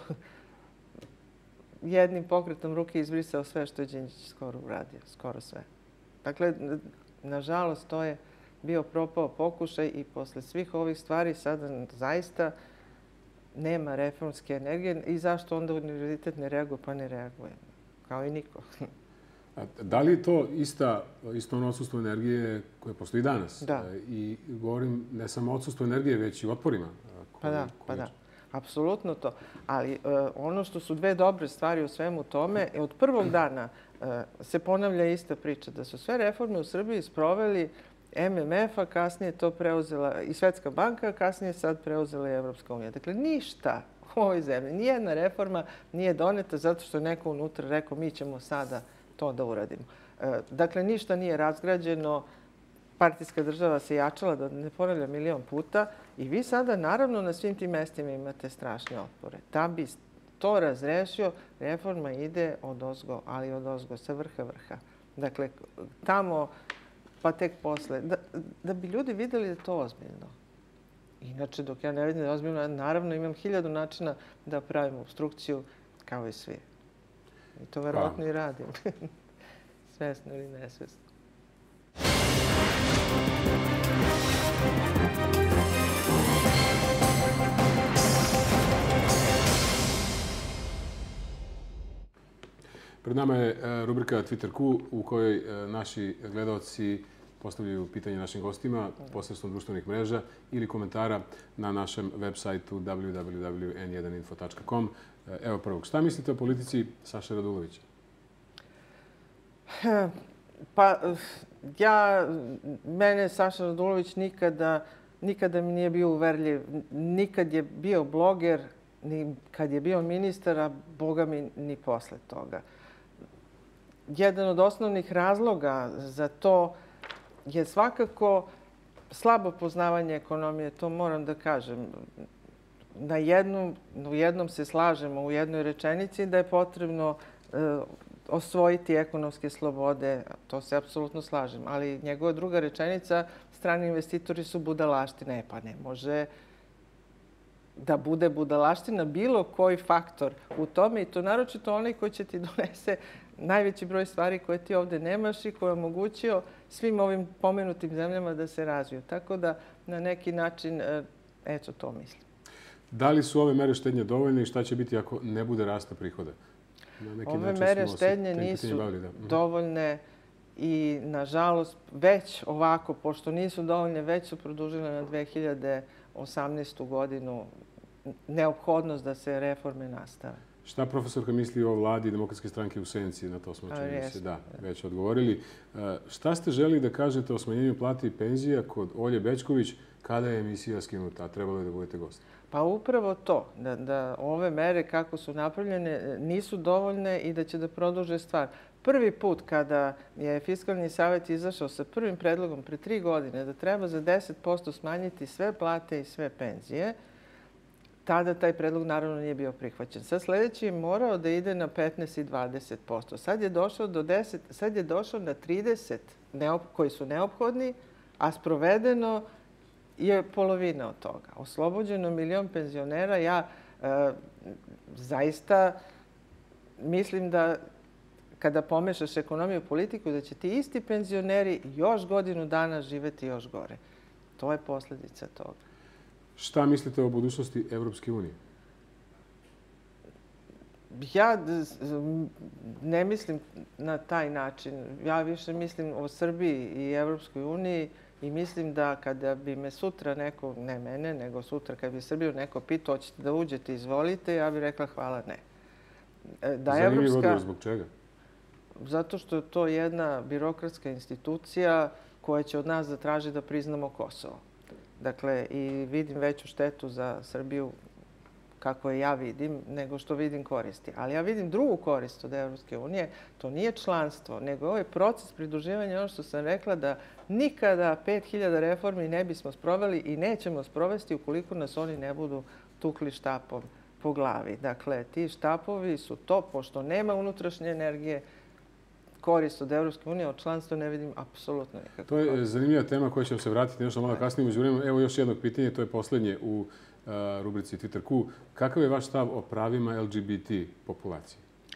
jednim pokretom ruke izbrisao sve što je Đinđić skoro uradio, skoro sve. Dakle, nažalost, to je bio propao pokušaj i posle svih ovih stvari sada zaista nema reformske energije. I zašto onda univerzitet ne reaguje? Pa ne reaguje. Kao i niko. A da li je to ista, isto ono odsustvo energije koje postoji danas? Da. I govorim ne samo odsustvo energije, već i otporima. Pa da, pa da. Apsolutno to. Ali ono što su dve dobre stvari u svemu tome, od prvog dana se ponavlja ista priča, da su sve reforme u Srbiji sproveli M M F-a, kasnije to preuzela i Svetska banka, kasnije sad preuzela i Evropska unija. Dakle, ništa u ovoj zemlji, nijedna reforma nije doneta zato što je neko unutra rekao mi ćemo sada to da uradimo. Dakle, ništa nije razgrađeno, partijska država se jačala, da ne ponavlja milion puta, i vi sada, naravno, na svim tim mestima imate strašne otpore. Da bi to razrešio, reforma ide od ozgo, ali od ozgo, sa vrha vrha. Dakle, tamo, pa tek posle, da, da bi ljudi vidjeli da je to ozbiljno. Inače, dok ja ne vidim da je ozbiljno, naravno imam hiljadu načina da pravim obstrukciju kao i svi. I to verovatno i radim. Svesno ili nesvesno. Pred nama je rubrika Twitter Q u kojoj naši gledalci postavljaju pitanje našim gostima posredstvom društvenih mreža ili komentara na našem web sajtu w w w tačka n jedan info tačka com. Evo prvog. Šta mislite o politici Saše Radulovića? Pa, ja, mene Saša Radulović nikada nikada mi nije bio uverljiv, nikad je bio bloger, ni kad je bio ministar, a boga mi ni posle toga. Jedan od osnovnih razloga za to je svakako slabo poznavanje ekonomije, to moram da kažem. Na jednom, u jednom se slažemo, u jednoj rečenici da je potrebno e, osvojiti ekonomske slobode, to se apsolutno slažem, ali njegova druga rečenica, strani investitori su budalaštine. E pa ne može da bude budalaština bilo koji faktor u tome i to naročito onaj koji će ti donese najveći broj stvari koje ti ovde nemaš i koji je omogućio svim ovim pomenutim zemljama da se razviju. Tako da na neki način, eto to mislim. Da li su ove mere štednje dovoljne i šta će biti ako ne bude rasta prihoda? Ove mere štednje nisu dovoljne i, nažalost, već ovako, pošto nisu dovoljne, već su produžile na dve hiljade osamnaestu godinu neophodnost da se reforme nastave. Šta profesorka misli o vladi Demokratske stranke u senci? Na to smo čini se da već odgovorili. Šta ste želi da kažete o smanjenju plata i penzija kod Olje Bećković kada je emisija skinuta, a trebalo je da budete gosti? Pa upravo to, da, da ove mere kako su napravljene nisu dovoljne i da će da produže stvar. Prvi put kada je Fiskalni savjet izašao sa prvim predlogom pre tri godine da treba za deset posto smanjiti sve plate i sve penzije, tada taj predlog naravno nije bio prihvaćen. Sad sljedeći je morao da ide na petnaest i dvadeset posto. Sad je došao do deset, sad je došao na trideset koji su neophodni, a sprovedeno je polovina od toga. Oslobođeno milion penzionera. Ja e, zaista mislim da kada pomešaš ekonomiju i politiku, da će ti isti penzioneri još godinu dana živeti još gore. To je posljedica toga. Šta mislite o budućnosti Evropske unije? Ja ne mislim na taj način. Ja više mislim o Srbiji i Evropskoj uniji i mislim da kada bi me sutra neko, ne mene, nego sutra kada bi Srbiju neko pitao hoćete da uđete, izvolite, ja bih rekla hvala ne. Da Zanimljiv odgovor, zbog čega? Zato što je to jedna birokratska institucija koja će od nas da traži da priznamo Kosovo. Dakle, i vidim veću štetu za Srbiju, kako je ja vidim, nego što vidim koristi. Ali ja vidim drugu korist od Evropske unije. To nije članstvo, nego ovaj proces pridruživanja, ono što sam rekla, da nikada pet hiljada reformi ne bismo sproveli i nećemo sprovesti ukoliko nas oni ne budu tukli štapom po glavi. Dakle, ti štapovi su to, pošto nema unutrašnje energije, korist od Evropske unije, od članstva ne vidim apsolutno nikakvu. To je zanimljiva tema koja ćemo se vratiti nešto malo kasnije. Među vremenu, evo još jednog pitanja, to je posljednje u rubrici Twitter Q. Kakav je vaš stav o pravima L G B T populacije?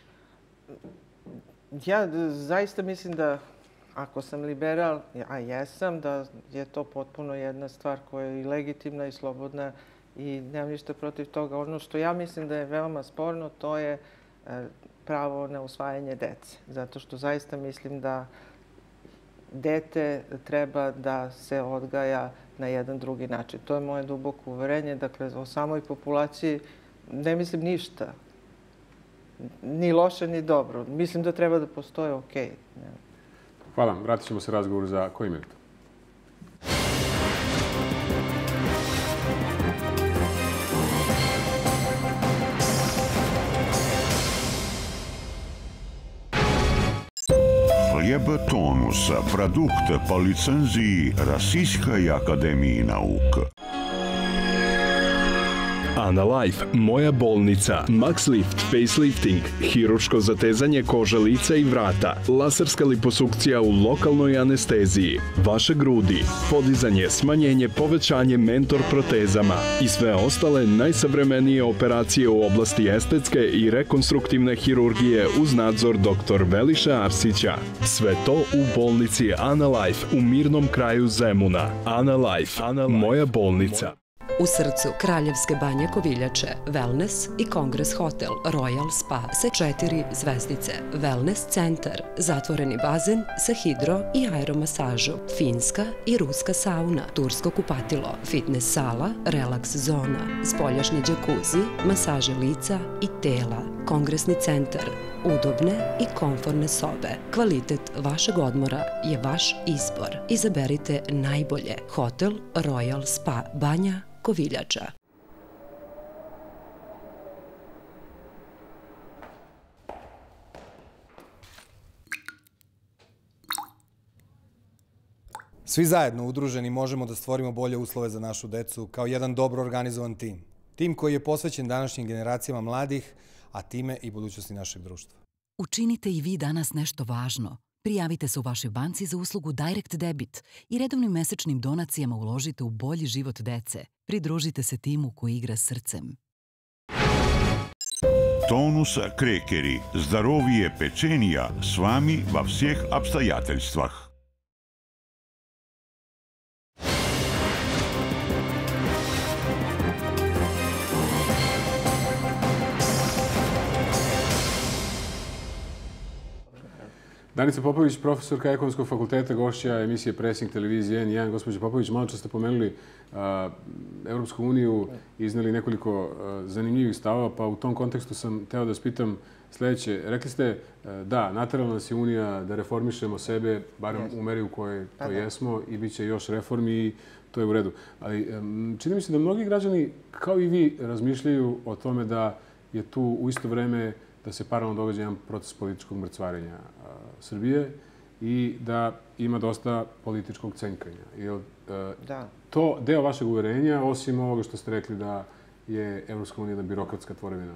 Ja zaista mislim da ako sam liberal, a jesam, da je to potpuno jedna stvar koja je i legitimna i slobodna i nemam ništa protiv toga. Ono što ja mislim da je veoma sporno, to je pravo na usvajanje dece. Zato što zaista mislim da dete treba da se odgaja na jedan drugi način. To je moje duboko uverenje. Dakle, o samoj populaciji ne mislim ništa. Ni loše, ni dobro. Mislim da treba da postoje okej. Hvala. Vratit ćemo se razgovoru za koji minut. Хлеб тонуса – продукт по лицензии Российской академии наук. Analife, moja bolnica, Maxlift, facelifting, hirurško zatezanje kože lica i vrata, laserska liposukcija u lokalnoj anesteziji, vaše grudi, podizanje, smanjenje, povećanje mentor protezama i sve ostale najsavremenije operacije u oblasti estetske i rekonstruktivne hirurgije uz nadzor doktor Veliša Arsića. Sve to u bolnici Analife u mirnom kraju Zemuna. Analife, moja bolnica. U srcu Kraljevske banje Koviljače, wellness i kongres hotel Royal Spa sa četiri zvezdice, wellness centar, zatvoreni bazen sa hidro i aeromasažu, finska i ruska sauna, tursko kupatilo, fitness sala, relaks zona, spoljašnji džakuzi, masaže lica i tela, kongresni centar, udobne i komforne sobe. Kvalitet vašeg odmora je vaš izbor. Izaberite najbolje. Hotel Royal Spa Banja Koviljača. Svi zajedno udruženi možemo da stvorimo bolje uslove za našu decu kao jedan dobro organizovan tim. Tim koji je posvećen današnjim generacijama mladih, a time i budućnosti našeg društva. Učinite i vi danas nešto važno. Prijavite se u vašoj banci za uslugu Direct Debit i redovnim mesečnim donacijama uložite u bolji život dece. Pridružite se timu koji igra srcem. Tonus Krekeri. Здоровье печенья с вами во всех обстоятельствах. Danica Popović, profesorka Ekonomskog fakulteta, gošća emisije Pressing televizije en jedan. Gospođo Popović, malo čas ste pomenuli Evropsku uniju i izneli nekoliko zanimljivih stavova, pa u tom kontekstu sam teo da spitam sljedeće. Rekli ste da, naterala nas je Unija da reformišemo sebe, barem u meri u kojoj to jesmo, i bit će još reformi i to je u redu. Ali čini mi se da mnogi građani, kao i vi, razmišljaju o tome da je tu u isto vreme da se paralelno događa jedan proces političkog mrcvarenja Srbije i da ima dosta političkog cenkanja. Je to deo vašeg uverenja, osim ovoga što ste rekli da je Evropska unija birokratska tvorevina?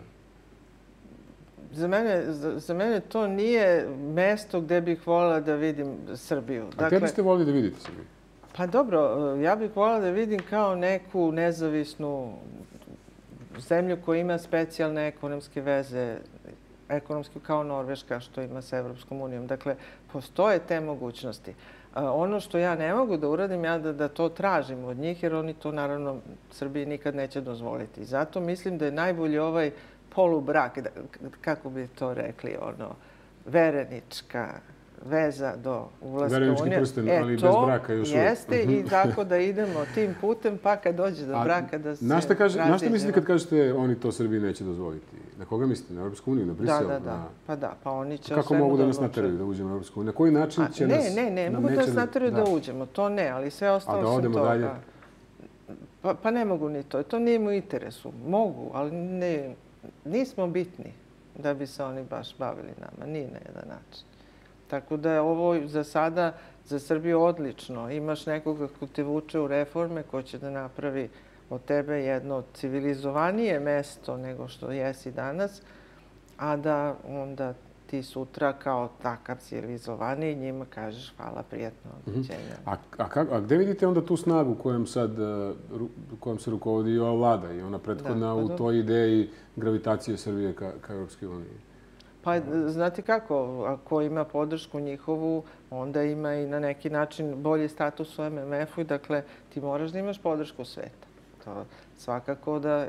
Za mene, za mene to nije mesto gde bih voljela da vidim Srbiju. A gde biste voljeli da vidite Srbiju? Pa dobro, ja bih voljela da vidim kao neku nezavisnu zemlju koja ima specijalne ekonomske veze, ekonomski kao Norveška što ima sa Evropskom unijom. Dakle, postoje te mogućnosti. Ono što ja ne mogu da uradim, ja da, da to tražim od njih, jer oni to naravno Srbiji nikad neće dozvoliti. Zato mislim da je najbolji ovaj polubrak, kako bi to rekli, ono, verenička veza do ulaska u Verenički Uniju. prsten, ali bez braka još uvijek. Jeste i tako da idemo tim putem, pa kad dođe do braka da se raziđemo. Na što mislite kad kažete oni to Srbiji neće dozvoliti? Na koga mislite? Na Europsku uniju, na Brisel? Da, da, da. Pa da, pa oni će... Kako mogu da nas nateraju da uđemo u Europsku uniju? Na koji način će nas... Ne, ne, ne, mogu da nas nateraju da uđemo, to ne, ali sve ostalo sam toga. A da odemo dalje? Pa ne mogu ni to, to nije mu interesu. Mogu, ali ne, nismo bitni da bi se oni baš bavili nama, ni na jedan način. Tako da je ovo za sada za Srbiju odlično. Imaš nekoga ko te vuče u reforme, ko će da napravi od tebe jedno civilizovanije mesto nego što jesi danas, a da onda ti sutra kao takav civilizovaniji njima kažeš hvala, prijatno odličenja. A, a, a gde vidite onda tu snagu kojom, sad, kojom se rukovodi i ova vlada i ona prethodna u toj ideji gravitacije Srbije ka, ka Europskoj uniji? Pa, znate kako, ako ima podršku njihovu, onda ima i na neki način bolji status u em em efu. Dakle, ti moraš da imaš podršku sveta. To svakako da...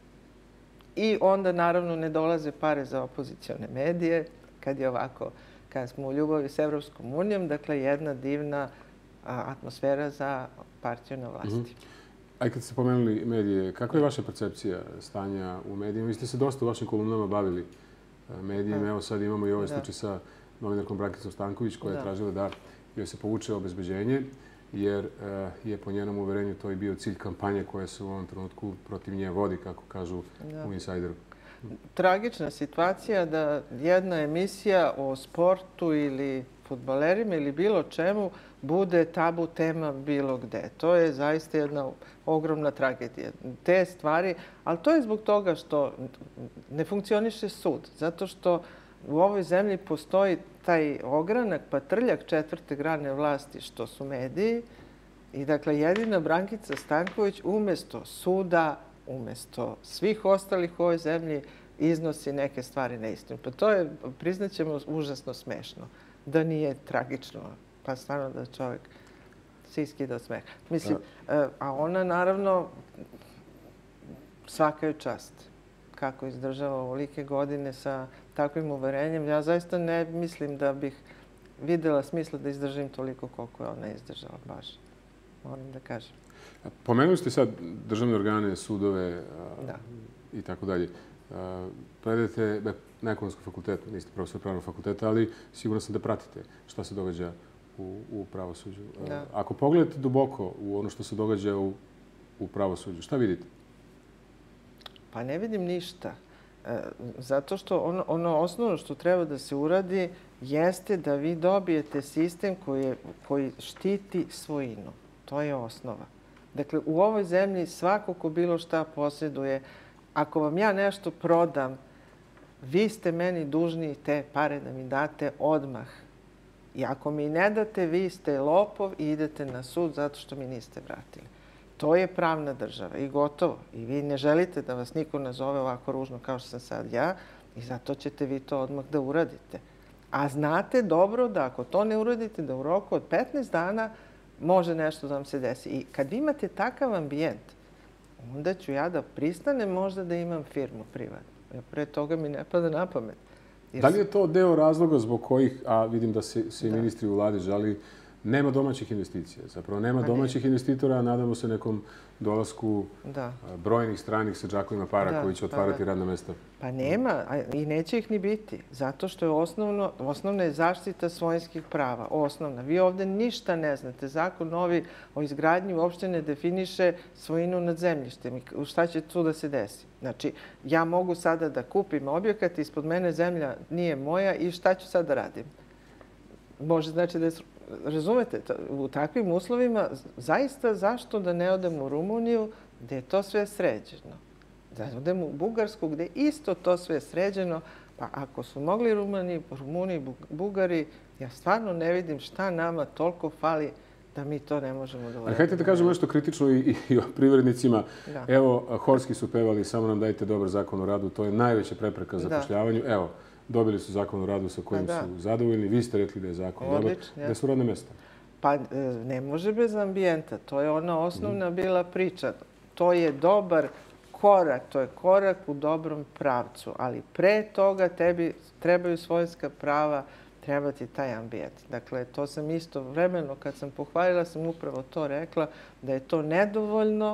I onda, naravno, ne dolaze pare za opozicione medije, kad je ovako, kad smo u ljubavi s Evropskom unijom, dakle, jedna divna atmosfera za partiju na vlasti. A i kad ste pomenuli medije, kakva je vaša percepcija stanja u medijima? Vi ste se dosta u vašim kolumnama bavili medijima. Evo sad imamo i ovaj slučaj sa novinarkom Brankicom Stanković koja je tražila da joj se povuče obezbeđenje jer je po njenom uverenju to i bio cilj kampanje koja se u ovom trenutku protiv nje vodi, kako kažu u Insajderu. Tragična situacija da jedna emisija o sportu ili fudbalerima ili bilo čemu bude tabu tema bilo gde. To je zaista jedna ogromna tragedija. Te stvari, ali to je zbog toga što ne funkcioniše sud. Zato što u ovoj zemlji postoji taj ogranak, patrljak četvrte grane vlasti što su mediji. I dakle, jedina Brankica Stanković umjesto suda, umjesto svih ostalih u ovoj zemlji iznosi neke stvari neistinu. Pa to je, priznaćemo, užasno smešno. Da nije tragično, pa stvarno da čovjek se iskida od smeha. Mislim, a ona naravno svaka je čast. Kako izdržava ovolike godine sa takvim uverenjem. Ja zaista ne mislim da bih videla smisla da izdržim toliko koliko je ona izdržala, baš. Moram da kažem. Pomenuli ste sad državne organe, sudove i tako dalje. Predajete na ekonomskom fakultetu, niste profesor pravnog fakulteta, ali sigurno sam da pratite šta se događa u pravosuđu. Ako pogledate duboko u ono što se događa u pravosuđu, šta vidite? Pa ne vidim ništa. Zato što ono osnovno što treba da se uradi jeste da vi dobijete sistem koji štiti svojinu. To je osnova. Dakle, u ovoj zemlji svako ko bilo šta posjeduje, ako vam ja nešto prodam, vi ste meni dužni te pare da mi date odmah. I ako mi ne date, vi ste lopov i idete na sud zato što mi niste vratili. To je pravna država i gotovo. I vi ne želite da vas niko nazove ovako ružno kao što sam sad ja i zato ćete vi to odmah da uradite. A znate dobro da ako to ne uradite, da u roku od petnaest dana može nešto da vam se desi. I kad imate takav ambijent, onda ću ja da pristanem možda da imam firmu privatnu. Pre toga mi ne pada na pamet. Da li je to deo razloga zbog kojih, a vidim da se i ministri u vladi žali, nema domaćih investicija? Zapravo nema domaćih investitora, a nadamo se nekom dolasku brojnih stranih sa džakovima para koji će otvarati radna mesta. Pa nema i neće ih ni biti. Zato što je osnovno, osnovna je zaštita svojinskih prava. Osnovna. Vi ovde ništa ne znate. Zakon novi o izgradnji uopšte ne definiše svojinu nad zemljištem. Šta će tu da se desi? Znači, ja mogu sada da kupim objekat, ispod mene zemlja nije moja i šta ću sad da radim? Može znači da je... Razumete, u takvim uslovima zaista zašto da ne odem u Rumuniju gde je to sve sređeno? Da odem u Bugarsku gde je isto to sve sređeno, pa ako su mogli Rumuni, Rumuni, Bugari, ja stvarno ne vidim šta nama toliko fali da mi to ne možemo da uradimo. Hajde da kažemo nešto kritično i o privrednicima. Evo, horski su pevali, samo nam dajte dobar zakon o radu, to je najveća prepreka zapošljavanju. Evo, dobili su zakon o radu sa kojim su zadovoljni. Vi ste rekli da je zakon dobar. Gde su radne mesta? Pa ne može bez ambijenta. To je ona osnovna bila priča. To je dobar korak. To je korak u dobrom pravcu. Ali pre toga tebi trebaju svojinska prava, treba ti taj ambijent. Dakle, to sam isto vremeno, kad sam pohvalila, sam upravo to rekla, da je to nedovoljno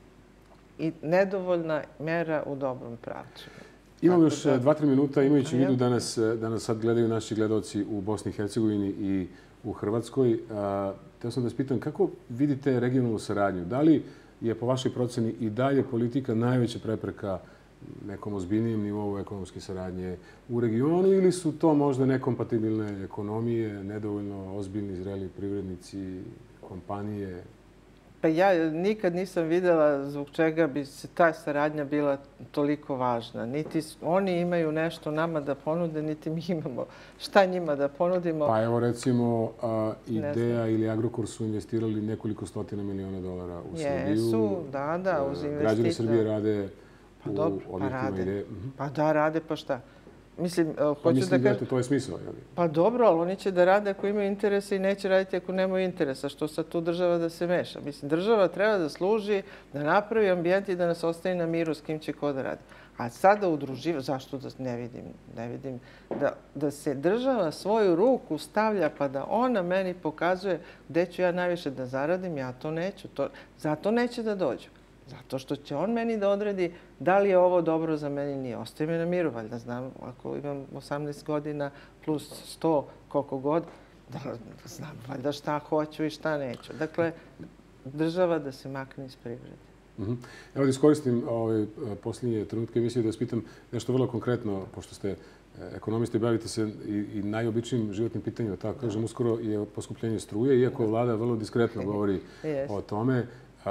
i nedovoljna mera u dobrom pravcu. Imamo još dva, tri minuta, imajući u vidu da nas sad gledaju naši gledalci u Bosni i Hercegovini i u Hrvatskoj. Htio sam da vas pitam, kako vidite regionalnu saradnju? Da li je po vašoj proceni i dalje politika najveća prepreka nekom ozbiljnijem nivou ekonomske saradnje u regionu ili su to možda nekompatibilne ekonomije, nedovoljno ozbiljni, zreli privrednici, kompanije? Pa ja nikad nisam videla zbog čega bi se ta saradnja bila toliko važna. Niti oni imaju nešto nama da ponude, niti mi imamo šta njima da ponudimo. Pa evo recimo Ideja ili Agrokor su investirali nekoliko stotina miliona dolara u Srbiju. Jesu, da, da, uz investitora. Građani Srbije rade u objektima Ideje. Pa da, rade, pa šta? Mislim, pa mislim da to je smisao, jel? Pa dobro, ali oni će da rade ako imaju interesa i neće raditi ako nemaju interesa. Što sad tu država da se meša? Mislim, država treba da služi, da napravi ambijent i da nas ostaje na miru s kim će ko da radi. A sada udruživa, zašto da ne vidim? Ne vidim da se država svoju ruku stavlja pa da ona meni pokazuje gde ću ja najviše da zaradim, ja to neću. Zato neće da dođu. Zato što će on meni da odredi da li je ovo dobro za meni, nije. Ostaje me na miru, valjda znam, ako imam osamnaest godina plus sto, koliko god, da znam valjda šta hoću i šta neću. Dakle, država da se makne iz privrede. Evo da iskoristim ove posljednje trenutke emisije da vas pitam nešto vrlo konkretno, pošto ste ekonomisti, bavite se i najobičnijim životnim pitanjima. Tako kažem, uskoro je poskupljenje struje, iako vlada vrlo diskretno govori o tome.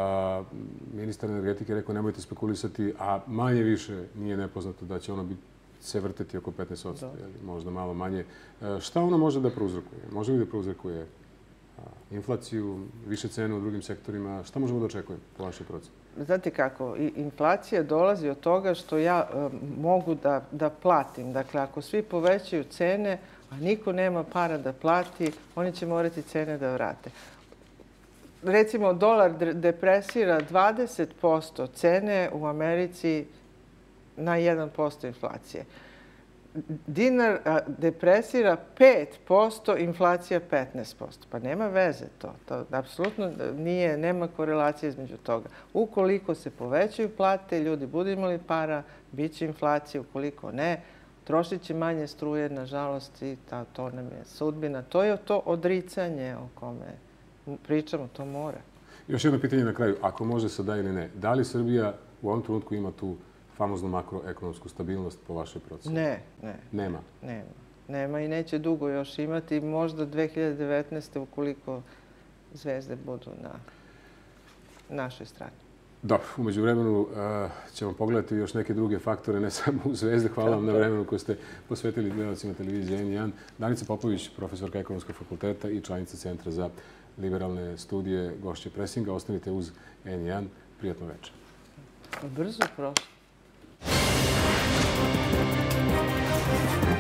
Ministar energetike je rekao nemojte spekulisati, a manje više nije nepoznato da će ono se vrteti oko petnaest posto, možda malo manje. Šta ona može da prouzrokuje? Može li da prouzrokuje inflaciju, više cenu u drugim sektorima? Šta možemo da očekujemo po vašoj proceni? Znate kako, inflacija dolazi od toga što ja mogu da platim. Dakle, ako svi povećaju cene, a niko nema para da plati, oni će morati cene da vrate. recimo, dolar depresira dvadeset posto cene u Americi na jedan posto inflacije. Dinar depresira pet posto, inflacija petnaest posto. Pa nema veze to. To apsolutno nije, nema korelacije između toga. Ukoliko se povećaju plate, ljudi budu imali para, bit će inflacija. Ukoliko ne, trošit će manje struje, nažalost, i to nam je sudbina. To je to odricanje o kome pričamo, to mora. Još jedno pitanje na kraju. Ako može se da ili ne, da li Srbija u ovom trenutku ima tu famoznu makroekonomsku stabilnost po vašoj proceni? Ne, ne. Nema? Nema. Nema i neće dugo još imati. Možda dve hiljade devetnaeste. ukoliko zvezde budu na našoj strani. Dobro, umeđu vremenu ćemo pogledati još neke druge faktore, ne samo u zvezde. Hvala vam na vremenu koje ste posvetili gledalcima televizije N jedan. Danica Popović, profesorka Ekonomskog fakulteta i članica Centra za liberalne studije, gošće Presinga. Ostanite uz N jedan. Prijatno večer. Brzo prošlo.